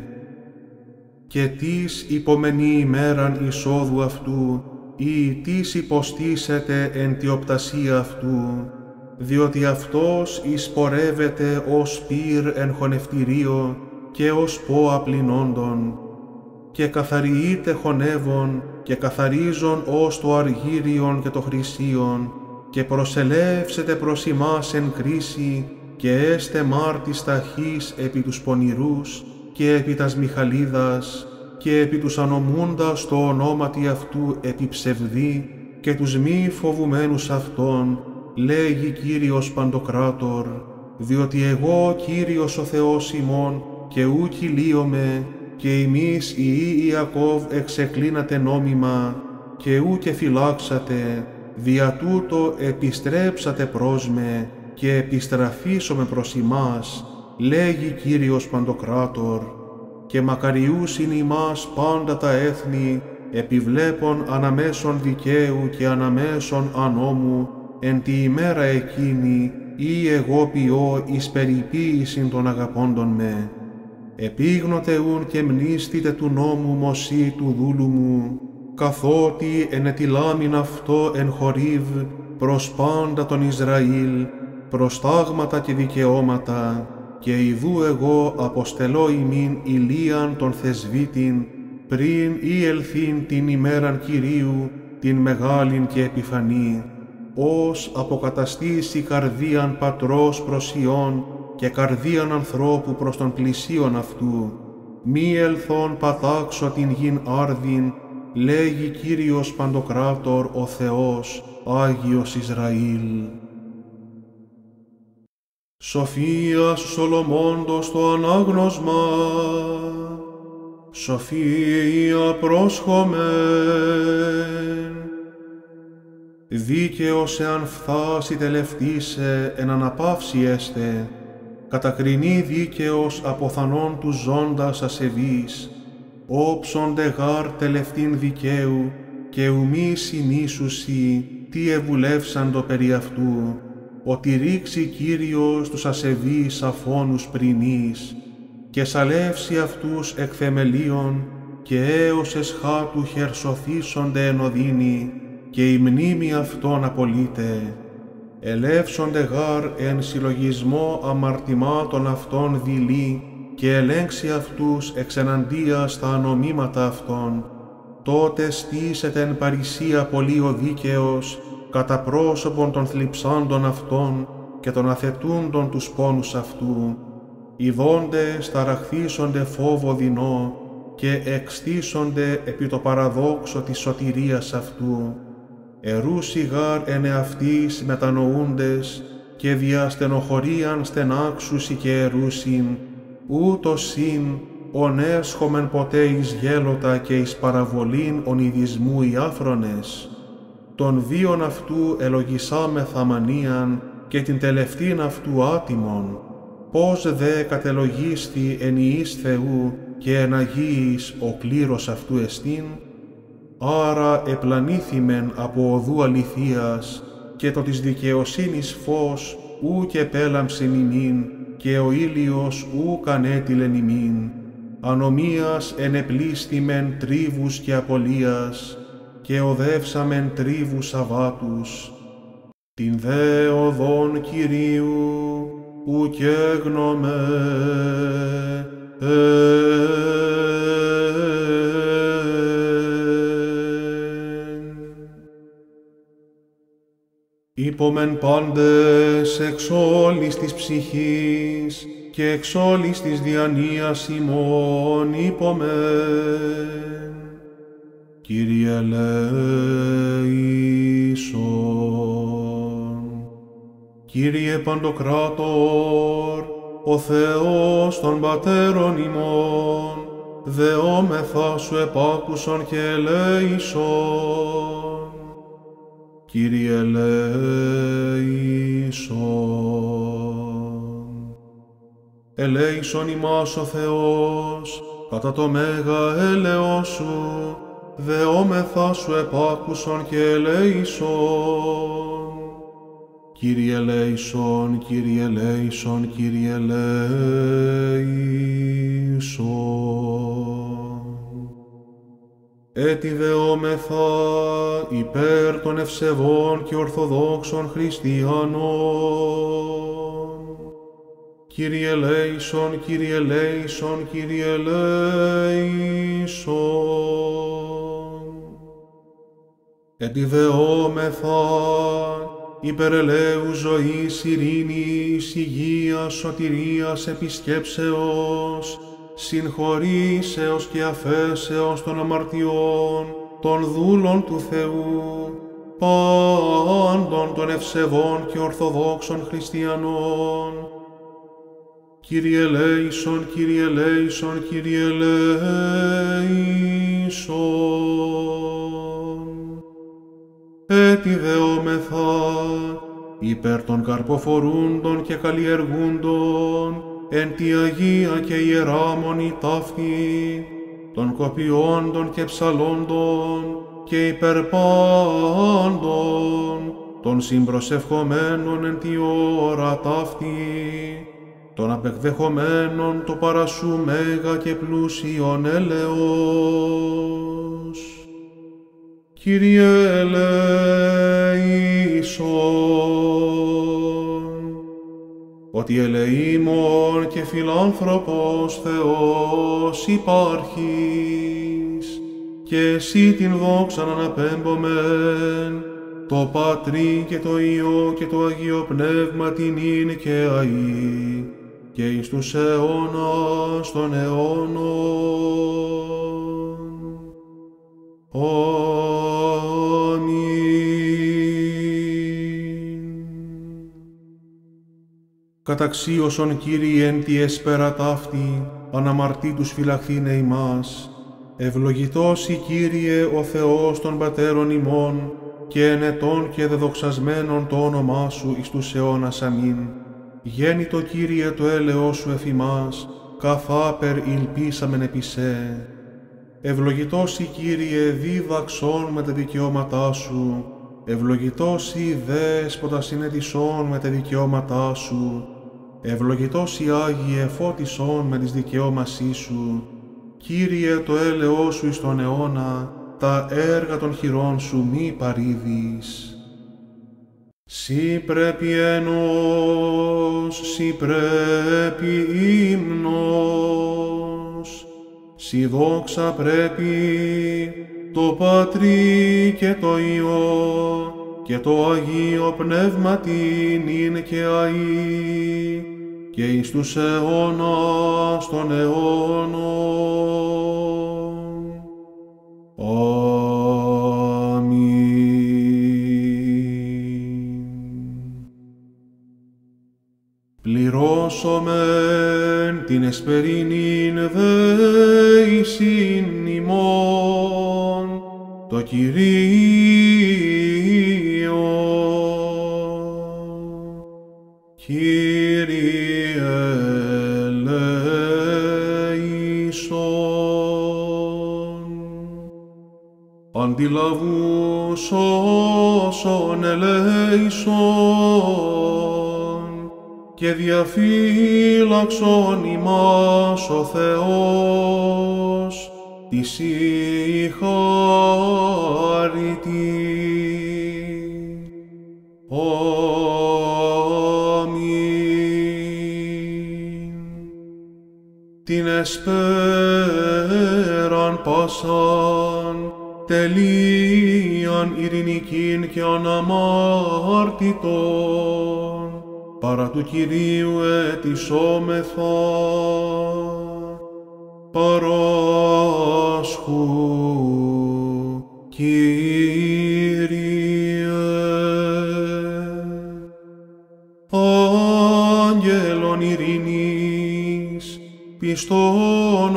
Και τις υπομενή ημέραν εισόδου αυτού, ή τις υποστήσετε εν τη οπτασία αυτού, διότι αυτός εισπορεύεται ως πυρ εν χωνευτηρίο και ως πόα πληνόντων, και καθαριεῖτε χωνεύων και καθαρίζον ως το αργύριον και το χρυσίον, και προσελεύσετε προς ημάς εν κρίση, και έστε μάρτης ταχύς επί τους πονηρούς και επί τας Μιχαλίδας, και επί τους ανομούντας το ονόματι αυτού επί ψευδή, και τους μη φοβουμένους αυτών, λέγει Κύριος Παντοκράτορ, διότι εγώ Κύριος ο Θεός ημών, και ου κυλίομαι, και ημείς οι Ιακώβ εξεκλίνατε νόμιμα, και ου και φυλάξατε, δια τούτο επιστρέψατε προς με, και επιστραφήσομαι προς ημάς, λέγει Κύριος Παντοκράτορ, και μακαριούσιν ημάς πάντα τα έθνη, επιβλέπων αναμέσων δικαίου και αναμέσων ανόμου, εν τη ημέρα εκείνη, ή εγώ ποιώ εις περιποίησιν των αγαπώντων με. Επίγνοτε ουν και μνήστητε του νόμου Μωσή του δούλου μου, καθότι ενετιλάμιν αυτό εν Χορίβ προς πάντα τον Ισραήλ, προς τάγματα και δικαιώματα, και ιδού εγώ αποστελώ ημίν Ηλίαν τον θεσβήτην, πριν ή ελθύν την ημέραν Κυρίου, την μεγάλην και επιφανή, ως αποκαταστήσει καρδίαν πατρός προς Υιόν και καρδίαν ανθρώπου προς τον πλησίον αυτού, μη ελθόν πατάξω την γην άρδιν, λέγει Κύριος Παντοκράτορ ο Θεός, Άγιος Ισραήλ. Σοφίας Σολομώντος το ανάγνωσμα, σοφία πρόσχομεν. Δίκαιος εάν φθάσει τελευτήσε εν αναπαύση έστε, κατακρινεί δίκαιος αποθανών του ζώντας ασεβής, όψονται γάρ τελευτήν δικαίου, και ουμή συνήσουσι τι ευουλεύσαντο περί αυτού, ότι ρίξει Κύριος τους ασεβείς αφώνους πρινείς, και σαλεύσει αυτούς εκ θεμελίων, και έως εσχάτου χερσοθήσονται εν οδύνη, και η μνήμη αυτών απολύται. Ελεύσονται γάρ εν συλλογισμό αμαρτημάτων αυτών δειλή, και ελέγξει αυτούς εξ εναντίας τα ανομήματα αυτών. Τότε στήσεται εν παρησία πολύ ο δίκαιος, κατά πρόσωπον των θλιψάντων αυτών και των αθετούντων τους πόνους αυτού. Οι δόντες ταραχθήσονται φόβο δεινό, και εξτήσονται επί το παραδόξο της σωτηρίας αυτού. Ερούσι γάρ εν εαυτής μετανοούντες, και δια στενοχωρίαν στενάξουσι και ερούσιν, ούτως συν ον έσχομεν ποτέ εις γέλοτα και εις παραβολήν ονειδισμού οι άφρονες. Τον βίον αυτού ελογισάμεθα μανίαν, και την τελευτήν αυτού άτιμον, πώς δε κατελογίσθη εν ιής Θεού και εν Αγίης ο κλήρος αυτού εστίν. Άρα επλανήθημεν από οδού αληθείας, και το της δικαιοσύνης φως ου και πέλαμψεν ημίν, και ο ήλιος ου κανέτειλεν ημίν. Ανομίας ενεπλήστημεν τρίβους και απολίας, και οδεύσαμεν τρίβους Σαββάτους. Την δε οδόν Κυρίου ουκ έγνωμε, Είπομεν πάντες εξ όλης της ψυχής και εξ όλης της διανοίας ημών είπομεν. Κύριε ελέησον. Κύριε Παντοκράτορ, ο Θεός των πατέρων ημών, δεόμεθα σου επάκουσον και ελέησον. Κύριε ελέησον. Ελέησον ημάς ο Θεός, κατά το μέγα έλεος σου, δεόμεθα σου επάκουσον και ελέησον. Κύριε ελέησον, Κύριε ελέησον, Κύριε ελέησον. Έτι δεόμεθα υπέρ των ευσεβών και ορθοδόξων χριστιανών. Κύριε ελέησον, Κύριε ελέησον, Κύριε ελέησον. Έτι δεόμεθα υπέρ ελέους ζωής, ειρήνης, υγείας, σωτηρίας, επισκέψεως, συγχωρήσεως και αφέσεως των αμαρτιών, των δούλων του Θεού, πάντων των ευσεβών και ορθοδόξων χριστιανών. Κύριε ελέησον, Κύριε ελέησον, Κύριε ελέησον. Έτι δεόμεθα υπέρ των καρποφορούντων και καλλιεργούντων, εν τη Αγία και Ιερά Μονή ταύτη, των κοπιόντων και ψαλόντων και υπέρ πάντων, των συμπροσευχομένων εν τη ώρα ταύτη, των απεκδεχομένων το παρασού μέγα και πλούσιον έλεος. Κύριε ελέησον. Ότι ελεήμων και φιλάνθρωπος Θεός υπάρχεις, και εσύ την δόξαν αναπέμπομεν, το Πατρί και το Υιό και το Αγίο Πνεύμα την είναι και αεί, και εις τους αιώνας των αιώνων. Καταξίωσον Κύριε εν τη έσπερα ταύτη, αναμαρτήτους φυλαχθήνε ημάς. Ευλογητός η Κύριε ο Θεός των πατέρων ημών, και ενετών και δεδοξασμένων το όνομά Σου εις τους αιώνας αμήν. Γέννητο Κύριε το έλεος Σου εφ' ημάς, καθάπερ ηλπίσαμεν επί Σε. Ευλογητός η Κύριε δίδαξον με τα δικαιώματά Σου, ευλογητός η Δέσποτα συνέτησον με τα δικαιώματά Σου, ευλογητός η Άγιε φώτισον με τις δικαιώμασή Σου. Κύριε το έλεος Σου εις τον αιώνα, τα έργα των χειρών Σου μη παρήδεις. Σοι πρέπει ένος, Σοι πρέπει ύμνος, Σοι δόξα πρέπει το Πατρί και το Υιό και το Αγίο Πνεύμα την είναι και αεί, και εις τους αιώνας των αιώνων. Αμήν. Πληρώσομεν την εσπερινήν δέησιν ημών, το Κυρίο. Κύριε ελέησον. Αντιλαβούς όσων ελέησον, και διαφύλαξον ημάς ο Θεός, της η χάρητη. Αμήν. Την εσπέραν πάσαν, τελείαν ειρηνικήν και αναμάρτητον, παρά του Κυρίου αιτησόμεθα, παράσχου, Κύριε. εις των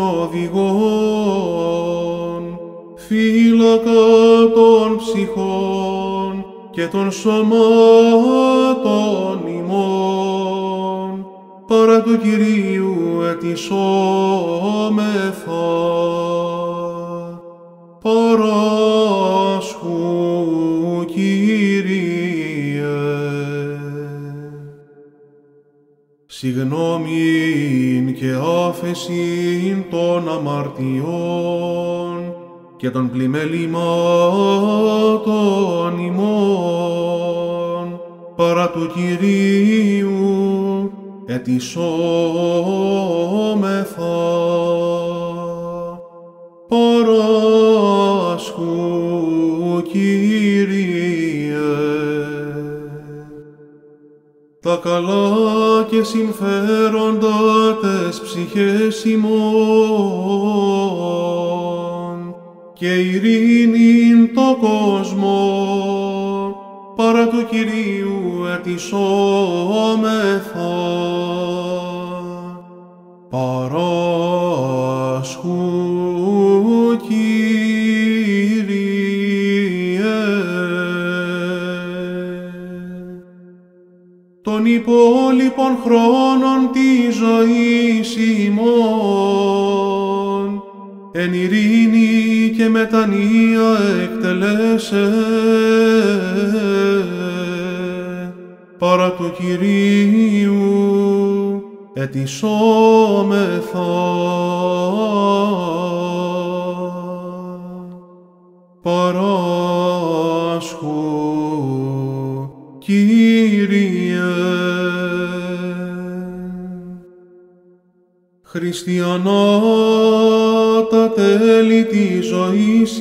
οδηγών, φύλακα των ψυχών και των σωμάτων ημών, παρά του Κυρίου ετισόμεθα, παράσχου Κύριε. Συγγνώμην και άφεσιν των αμαρτιών και των πλημελημάτων ημών, παρά του Κυρίου ετισόμεθα, παράσχου Κύριε. Τα καλά και συμφέροντα τες ψυχές ημών και ειρήνην το κόσμο, παρά του Κυρίου ετισόμεθα, παράσχου Κύριε. Των υπόλοιπων χρόνων της ζωής ημών εν ειρήνη και μετανία εκτελέσε, παρά του Κυρίου ετισόμεθα, παράσχου Κύριε. Χριστιανά τα τέλη της ζωής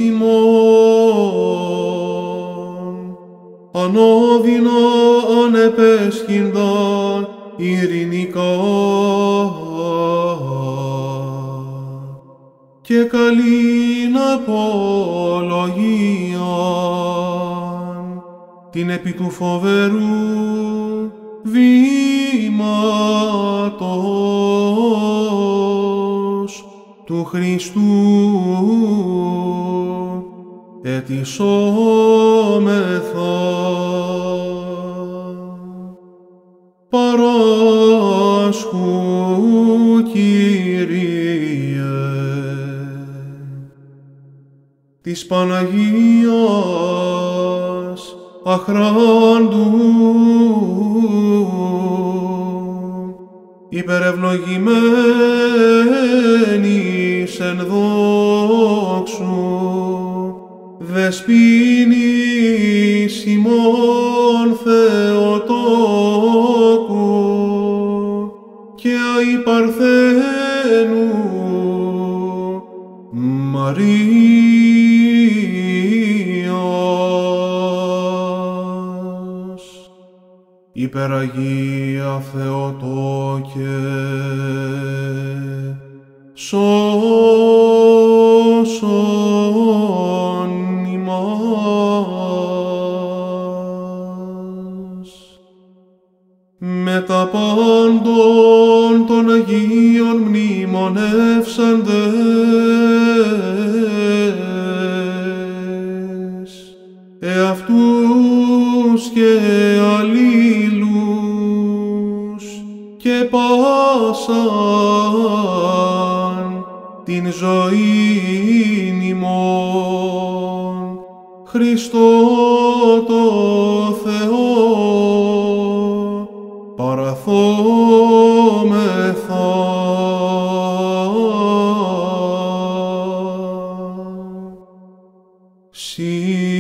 ημών, ανώδυνα ανεπέσχυντα ειρηνικά και καλήν απολογίαν, την επί του φοβερού βήματος του Χριστού ετισόμεθα, παράσχου Κύριε. Της Παναγίας αχράντου υπερευλογημένης εν δόξου δεσποίνης ημών Θεοτόκου και αη Παρθένου Μαρίας, υπεραγία Θεοτόκε, σώσον ημάς. Με τα πάντων των Αγίων μνημονεύσαντες, εαυτούς και αλλήλους και πάσαν την ζωήν ημών, Χριστό το Θεό παραθόμεθα. Συ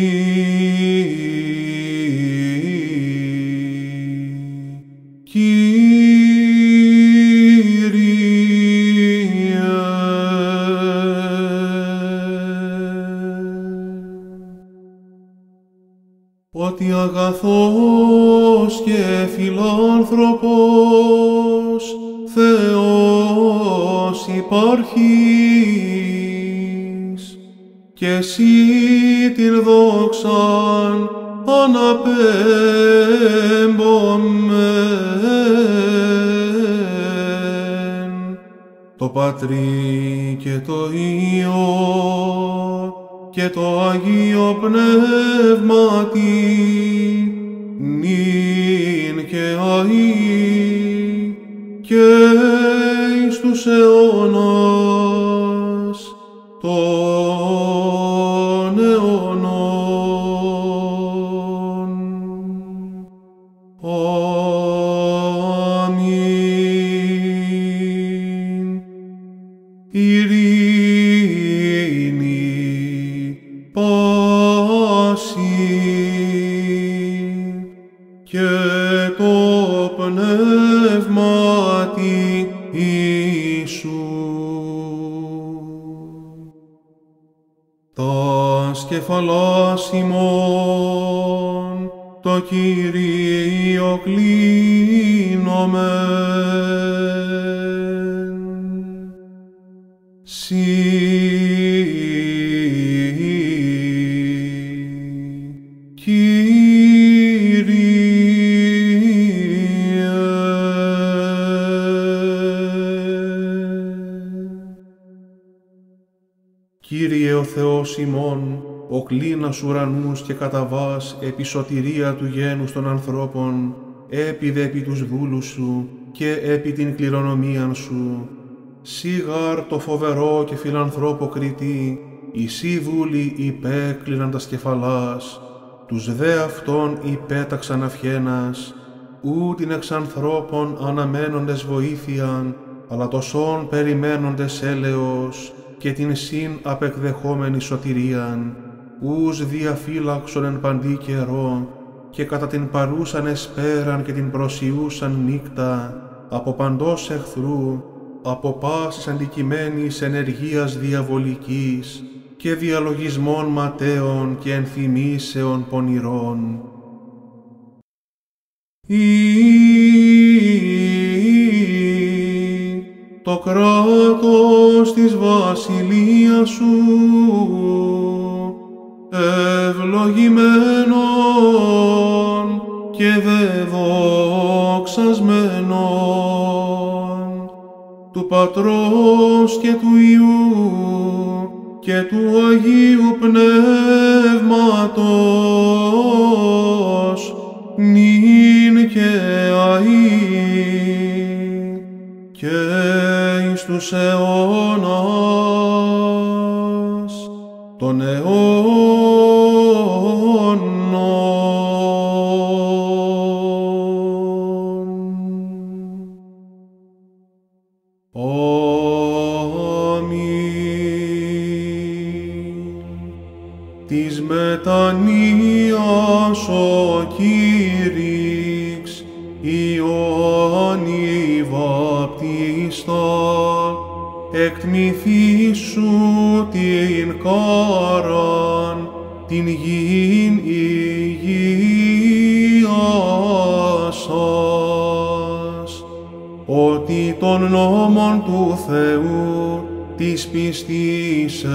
ότι αγαθός και φιλάνθρωπος Θεός υπάρχεις και εσύ την δόξαν αναπέμπομεν, το Πατρί και το Υιό και το Αγίο Πνεύματι, νυν και αεί και εις τους αιώνας των αιώνων. Αμήν. Ειρήνη πάση και το πνεύματι Ιησού. Τας κεφαλάς ημών το Κυρίο κλείνομεν. Συ Κύριε ο Θεός ημών, ο κλίνας ουρανούς και καταβάς επί σωτηρία του γένους των ανθρώπων, έπιδε επί τους δούλους σου και επί την κληρονομίαν σου. Σίγαρ το φοβερό και φιλανθρώπο κριτή, οι σύ δούλοι υπέκλειναν τας κεφαλάς, τους δε αυτών υπέταξαν αυχένας, ού την εξ ανθρώπων αναμένοντες βοήθειαν, αλλά τοσόν περιμένοντες έλεος, και την συν απεκδεχόμενη σωτηρίαν, ους διαφύλαξον εν παντή καιρό, και κατά την παρούσαν εσπέραν και την προσιούσαν νύκτα, από παντός εχθρού, από πάσης αντικειμένης ενεργείας διαβολικής, και διαλογισμών ματαίων και ενθυμήσεων πονηρών. Το κράτος της βασιλείας σου, ευλογημένον και δεδόξασμένον, του Πατρός και του Υιού και του Αγίου Πνεύματος, νυν και αεί και εις τους αιώνας των αιώνων. Αμήν. Της μετανοίας ο Κύριξ Ιωάννη βαπτίστα, εκτμηθήσου την κάραν, την γην υγεία σας, ότι των νόμων του Θεού της πιστής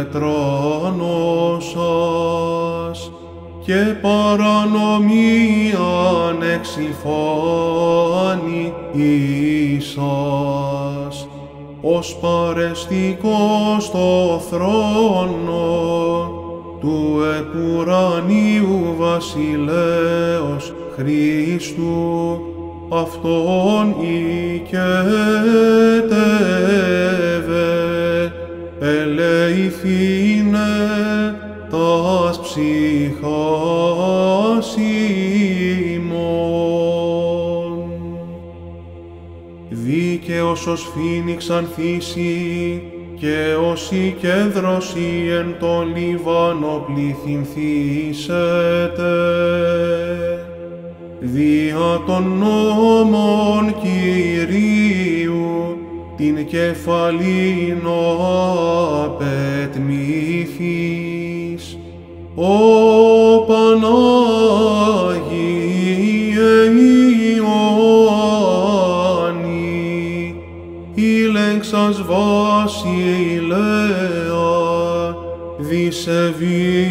ετρανώσας και παρανομίαν εξυφάνει ίσας, ως παρεστικός στο θρόνο του επουρανίου βασιλέως Χριστού, αυτόν οικέτευε, ελεηθήνε τας ψυχάς ημών. Δίκαιος ως φοίνιξ ανθίσει και ως η κέντρωση εν το Λίβανο πληθυνθήσετε. Δια των νόμων Κυρίου την κεφαλήν απετμήθης, ο Πανάγιε Ιωάννη, ήλεγξας βασιλέα, δισεβή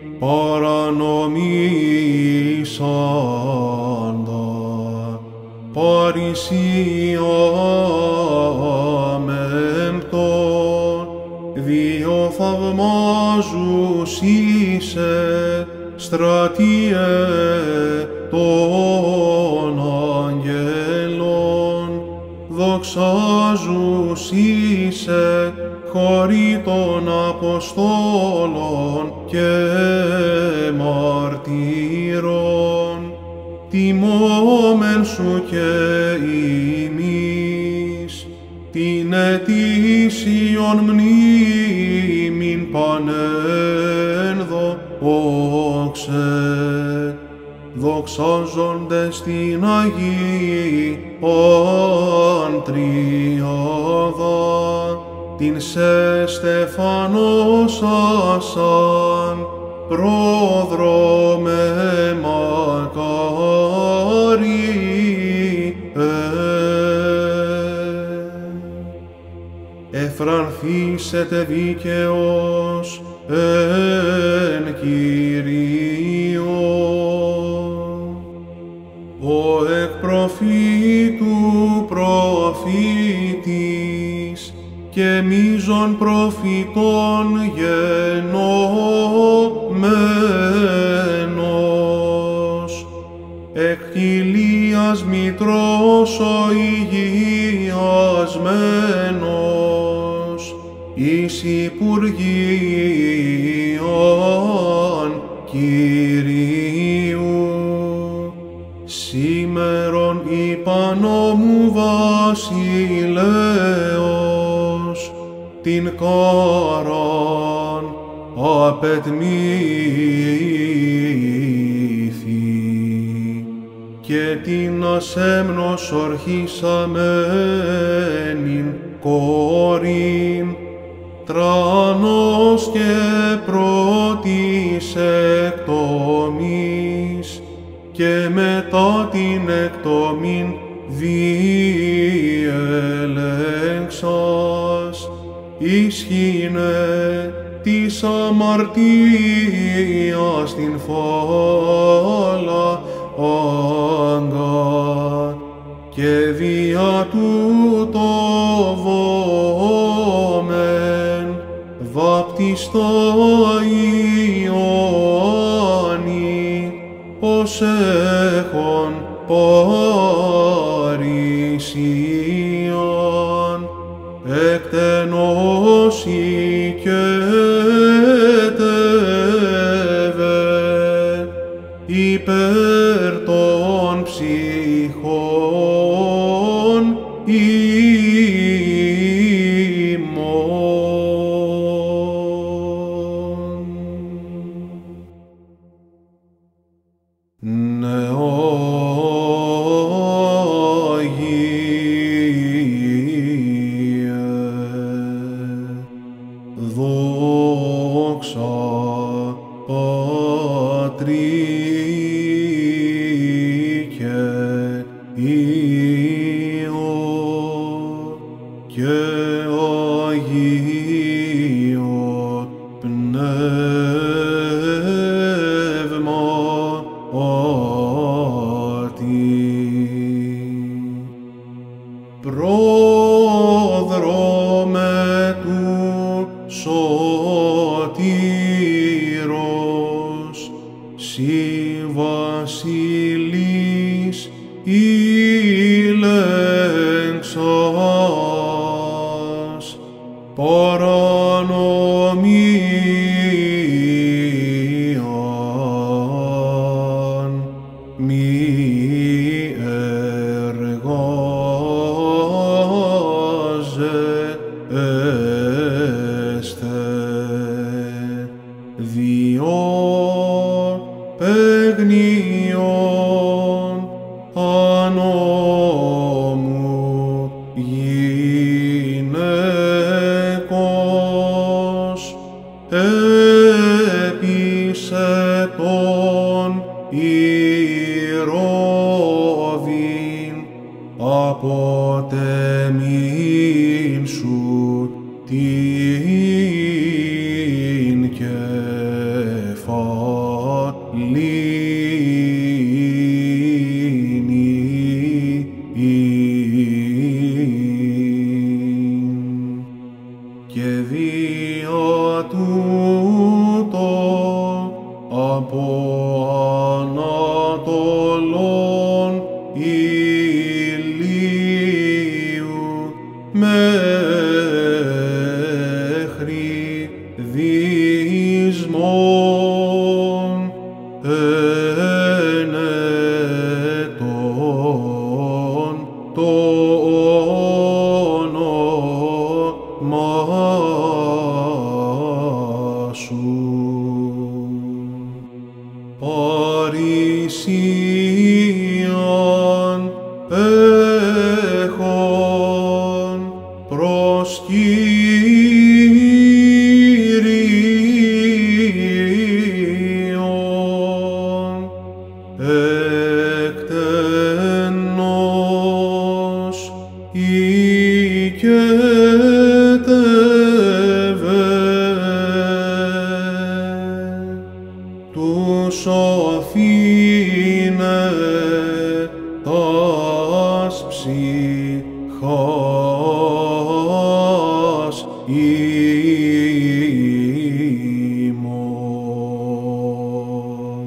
παρανομήσαντα παρησιάμεντον, δύο θαυμάζους είσαι, στρατιέ των αγγέλων, δοξάζους είσαι, χωρί των Αποστόλων και μαρτύρων, τιμώμεν σου και ημείς, την ετήσιον μνήμην πανένδοξε, δοξάζοντες την Αγίη Αντριάδα, την σε στεφανώσασαν, πρόδρομε μακάρι, εφρανθήσετε δίκαιος εν Κυρίω. Ο εκ προφήτου προφήτης και μείζων προφητών γενόμενος, εκ χιλίας μητρός ο υγιασμένος, εις υπουργείων Κυρίου, σήμερον υπανόμου βασιλέως, την κάραν απετμήθη και την ασέμνος ορχισαμένην κόρην, τρανός και πρώτης εκτομής και μετά την εκτομήν διελέξας, ισχύνε της αμαρτίας την φάλα άγκα και δια τούτο βόμεν βαπτιστά Ιωάννη, ως έχων παρησίαν, εκτενώσει και τεύε υπέρ των ψυχών ημών. Νεάγιε, δόξα Πατρί και Υιό και Αγίο Πνεύματι, πρόδρομε του σωτήρος, σοι βασιλείς ηλέξας, παρανομίαν μη εργάζεστε, διό παιγνίων ανώμου γυναικός, έπεισε τον Ηρώδην αποτεμήν σου την κεφαλήνη από ανατολών ηλίου μέχρι δυσμών ενετών το όνομα σου. Παρησίαν έχων προς Κύριον εκτενώς οικέτευε τους αφήνε τας ψυχάς ημών.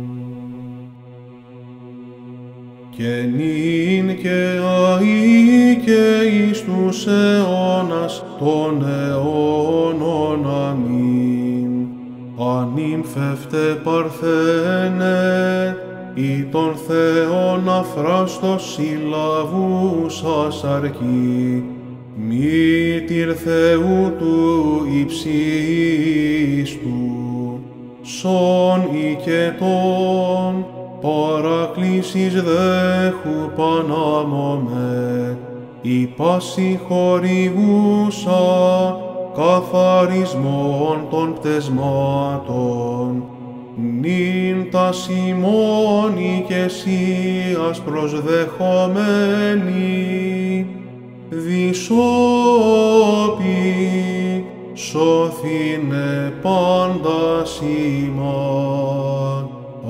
Και νυν και αεί και εις τους αιώνας των αιώνων αμήν. Ανήμφευτε παρθένε, ή των Θεών αφράστος συλλαβούσας αρκεί, μήτηρ Θεού του υψίστου, σον οικετών, παρακλήσεις δέχου πανάμωμε, η πάση χορηγούσα καθαρισμόν των πτεσμάτων, νυν τας ημών οικεσίας προσδεχομένη, δυσόπι σώθηνε πάντα ημάν.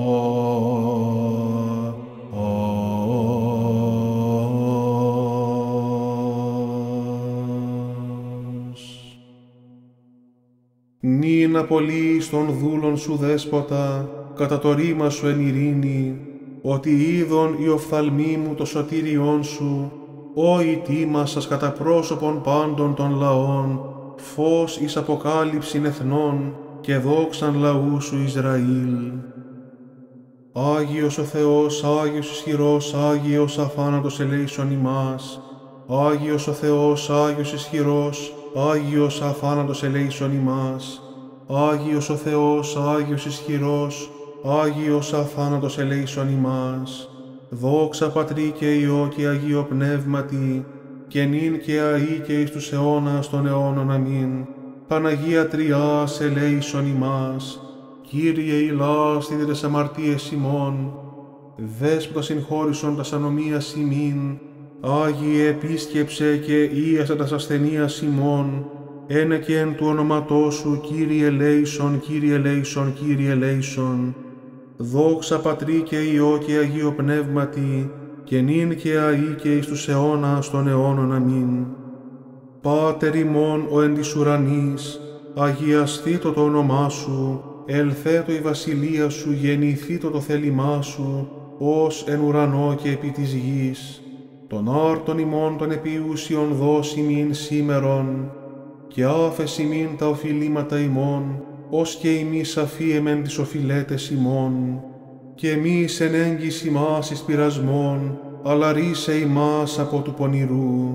Νυν απολύεις των δούλων σου δέσποτα, κατά το ρήμα σου εν ειρήνη, ότι είδον οι οφθαλμοί μου το σωτήριόν σου, ό η τίμασας κατά πρόσωπον πάντων των λαών, φως εις αποκάλυψην εθνών και δόξαν λαού σου Ισραήλ. Άγιος ο Θεός, Άγιος ισχυρός, Άγιος αφάνατος ελέησον ημάς. Άγιος ο Θεός, Άγιος ισχυρός, Άγιος αφάνατος ελέησον ημάς. Άγιος ο Θεός, Άγιος ισχυρός, Άγιος αφάνατος ελέησον ημάς. Δόξα Πατρί και Υιό και Αγίο Πνεύματι, και νυν και αεί και εις τους αιώνας των αιώνων αμήν. Παναγία Τριάς ελέησον ημάς. Κύριε ηλάς θύτε τες αμαρτίες ημών, Δέσποτα συγχώρησον τας ανομίας ημίν, Άγιε επίσκεψε και ίασε τας ασθενείας ημών, ένε και εν του ονόματός σου, Κύριε ελέησον, Κύριε ελέησον, Κύριε ελέησον. Δόξα Πατρί και Υιό και Αγίο Πνεύματι, και νυν και αεί και εις τους αιώνας των αιώνων αμήν. Πάτερ ημών ο εν της ουρανής, αγιαστήτω το όνομά σου, ελθέτω η βασιλεία σου, γεννηθήτω το θέλημά σου, ως εν ουρανό και επί της γης. Τον άρτον ημών των επιούσιων δώσει ημίν σήμερον, και άφες ημίν τα οφειλήματα ημών, ως και ημείς αφίεμεν τις οφειλέτες ημών. Και εμείς εν έγκυς ημάς εις πειρασμών, αλλά ρίσε ημάς από του πονηρού.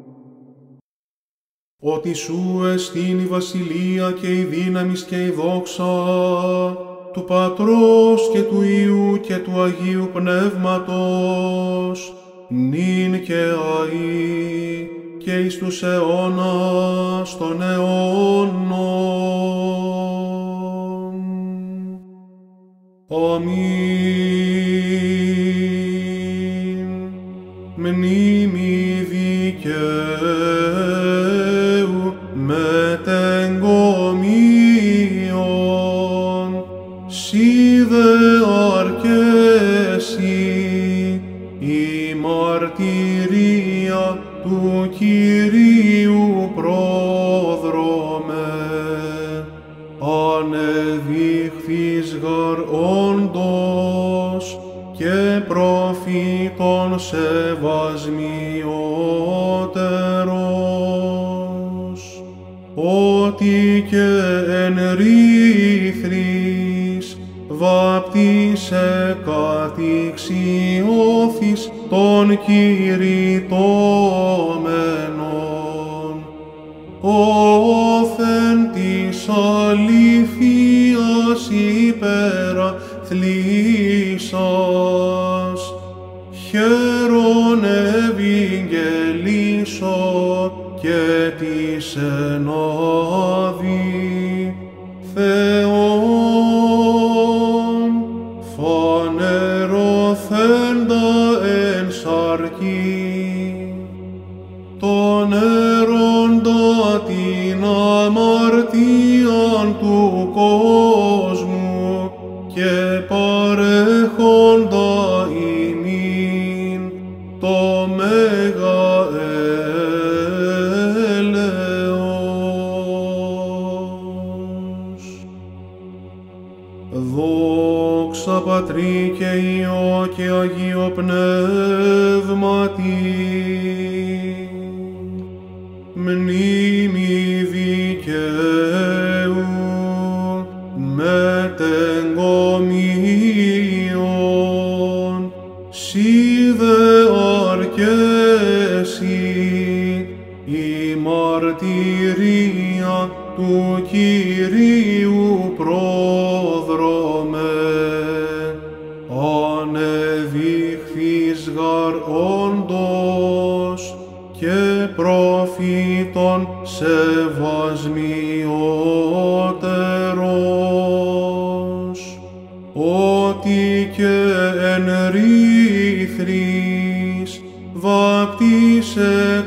Ότι σου εστίν η βασιλεία και η δύναμις και η δόξα, του Πατρός και του Υιού και του Αγίου Πνεύματος, νυν και αεί και εις τους αιώνας των αιώνων. Αμήν. Μνήμη δικαίου μετεγκομίων, σοι δε αρκέσει η μαρτυρία του Κυρίου πρόδρομε, ανεδείχθης γαρ όντως και προφήτων σεβασμιότερος, ότι και εν ρήθρης βάπτισε κατηξιώθης των κηρυτόμενων, όθεν της αληθείας υπεραθλήσας, χαίρον ευηγγελίσω και της ενάδει Θεόν, φανερωθέντα εν σαρκί, τον έροντα την αμαρτίαν του κόσμου και παρέχοντα ημίν το μέγα έλεος. Δόξα Πατρί και Υιό και Αγίο Πνεύματι, μνήμη δικαίου μετεγκομίων, σοι δε αρκέσι η μαρτυρία του Κυρίου πρόδρομε, ανεδείχθης γαρ όντως και προφήτων σεβασμιότερος, ότι και εν ρήθρης βάπτισε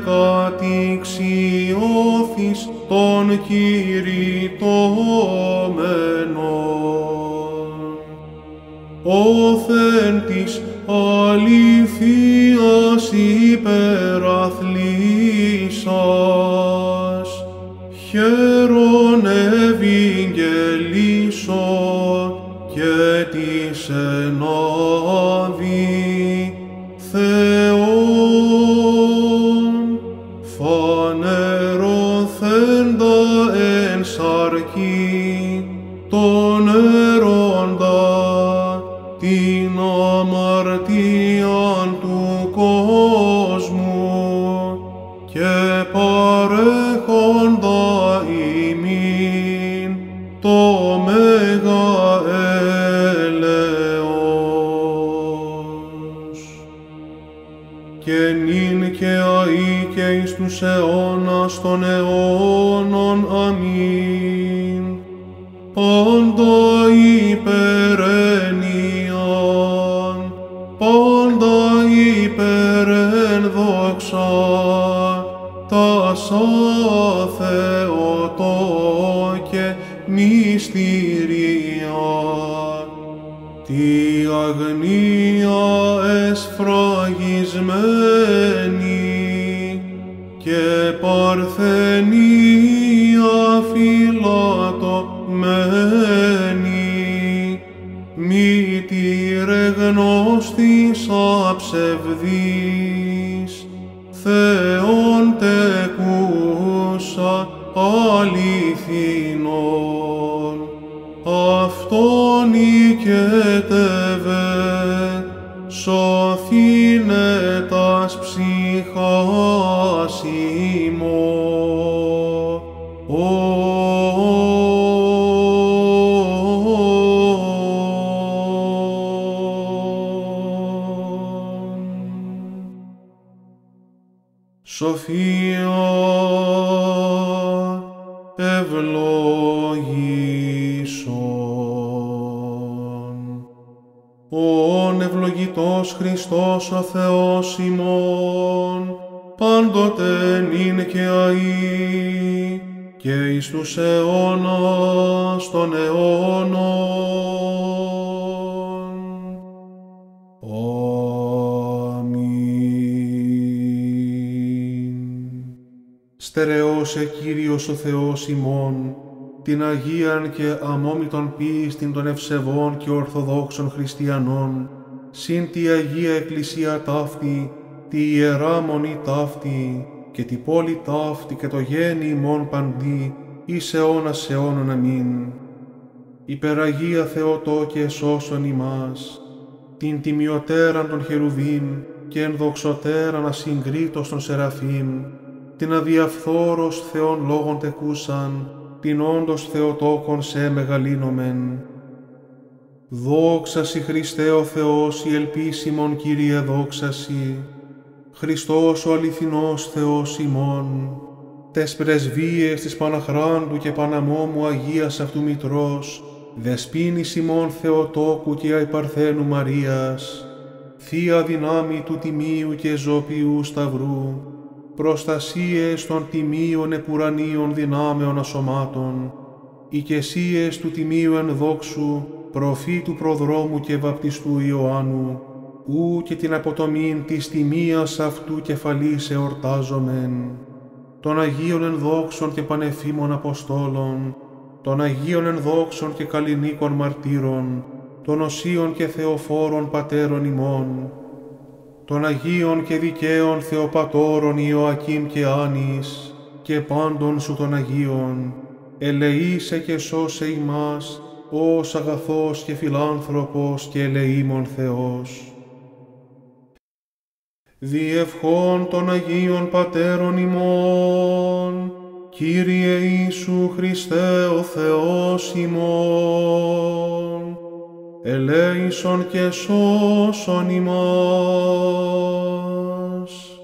κατηξιώθης των κηρυτόμενων, όθεν της αληθείας υπεραθλήσας, χαίρον ευηγγελίσω και της ενάδει Θεόν, φανερωθέντα εν σαρκί, τον έροντα την αμαρτίαν του κόσμου και παρέχοντα ημίν το μέγα έλεος. Και νυν και αεί και εις τους αιώνας των αιώνων. Αμήν. Πάντα υπερένιαν, πάντα υπερεν δόξα, τάσα Θεοτό και μυστηρία, τη αγνία εσφραγισμένη και παρθενία φυλατωμένη, μήτηρε γνώστης αψευδής, Θεόν τεκούσα αληθινών, αυτόν οικέτευε, σωθήνε τας ψυχάς ημών. Σοφία ευλόγησον. Ον ευλογητός Χριστός ο Θεός ημών, πάντοτε νυν και αεί, και εις τους αιώνας των αιώνων. Αμήν. Στερεώσε Κύριος ο Θεός ημών, την Αγίαν και αμόμητον πίστην των ευσεβών και ορθοδόξων χριστιανών, συν τη Αγία Εκκλησία ταύτη, τη Ιερά Μονή ταύτη, και τη πόλη ταύτη και το γέννη ημών παντί, εις αιώνας αιώνων αμήν. Υπεραγία Θεοτόκε σώσον ημάς, την τιμιωτέραν των χερουβίμ και ενδοξωτέραν ασυγκρίτως των σεραφείμ, την αδιαφθόρος Θεόν λόγων τεκούσαν, την όντως Θεοτόκον σε μεγαλύνομεν. Δόξα Σοι Χριστέ ο Θεός, η ελπίσιμον Κύριε δόξα Σοι, Χριστός ο αληθινός Θεός ημών, τες πρεσβείες της Παναχράντου και Παναμόμου Αγίας αυτού Μητρός, δεσποίνης ημών Θεοτόκου και αϊπαρθένου Μαρίας, Θεία δυνάμει του Τιμίου και Ζωπιού Σταυρού, προστασίες των τιμίων επουρανίων δυνάμεων ασωμάτων, οικεσίες του Τιμίου ενδόξου, προφήτου προδρόμου και βαπτιστού Ιωάννου, ου και την αποτομήν της τιμίας αυτού κεφαλής εορτάζομεν, των Αγίων ενδόξων και πανεφήμων Αποστόλων, των Αγίων ενδόξων και καλλινίκων μαρτύρων, των Οσίων και Θεοφόρων Πατέρων ημών, των Αγίων και δικαίων Θεοπατώρων Ιωακήμ και Άνης, και πάντων σου των Αγίων, ελεήσε και σώσε ημάς, ως αγαθός και φιλάνθρωπος και ελεήμων Θεός. Διευχών των Αγίων Πατέρων ημών, Κύριε Ιησού Χριστέ ο Θεός ημών, ελέησον και σώσον ημάς.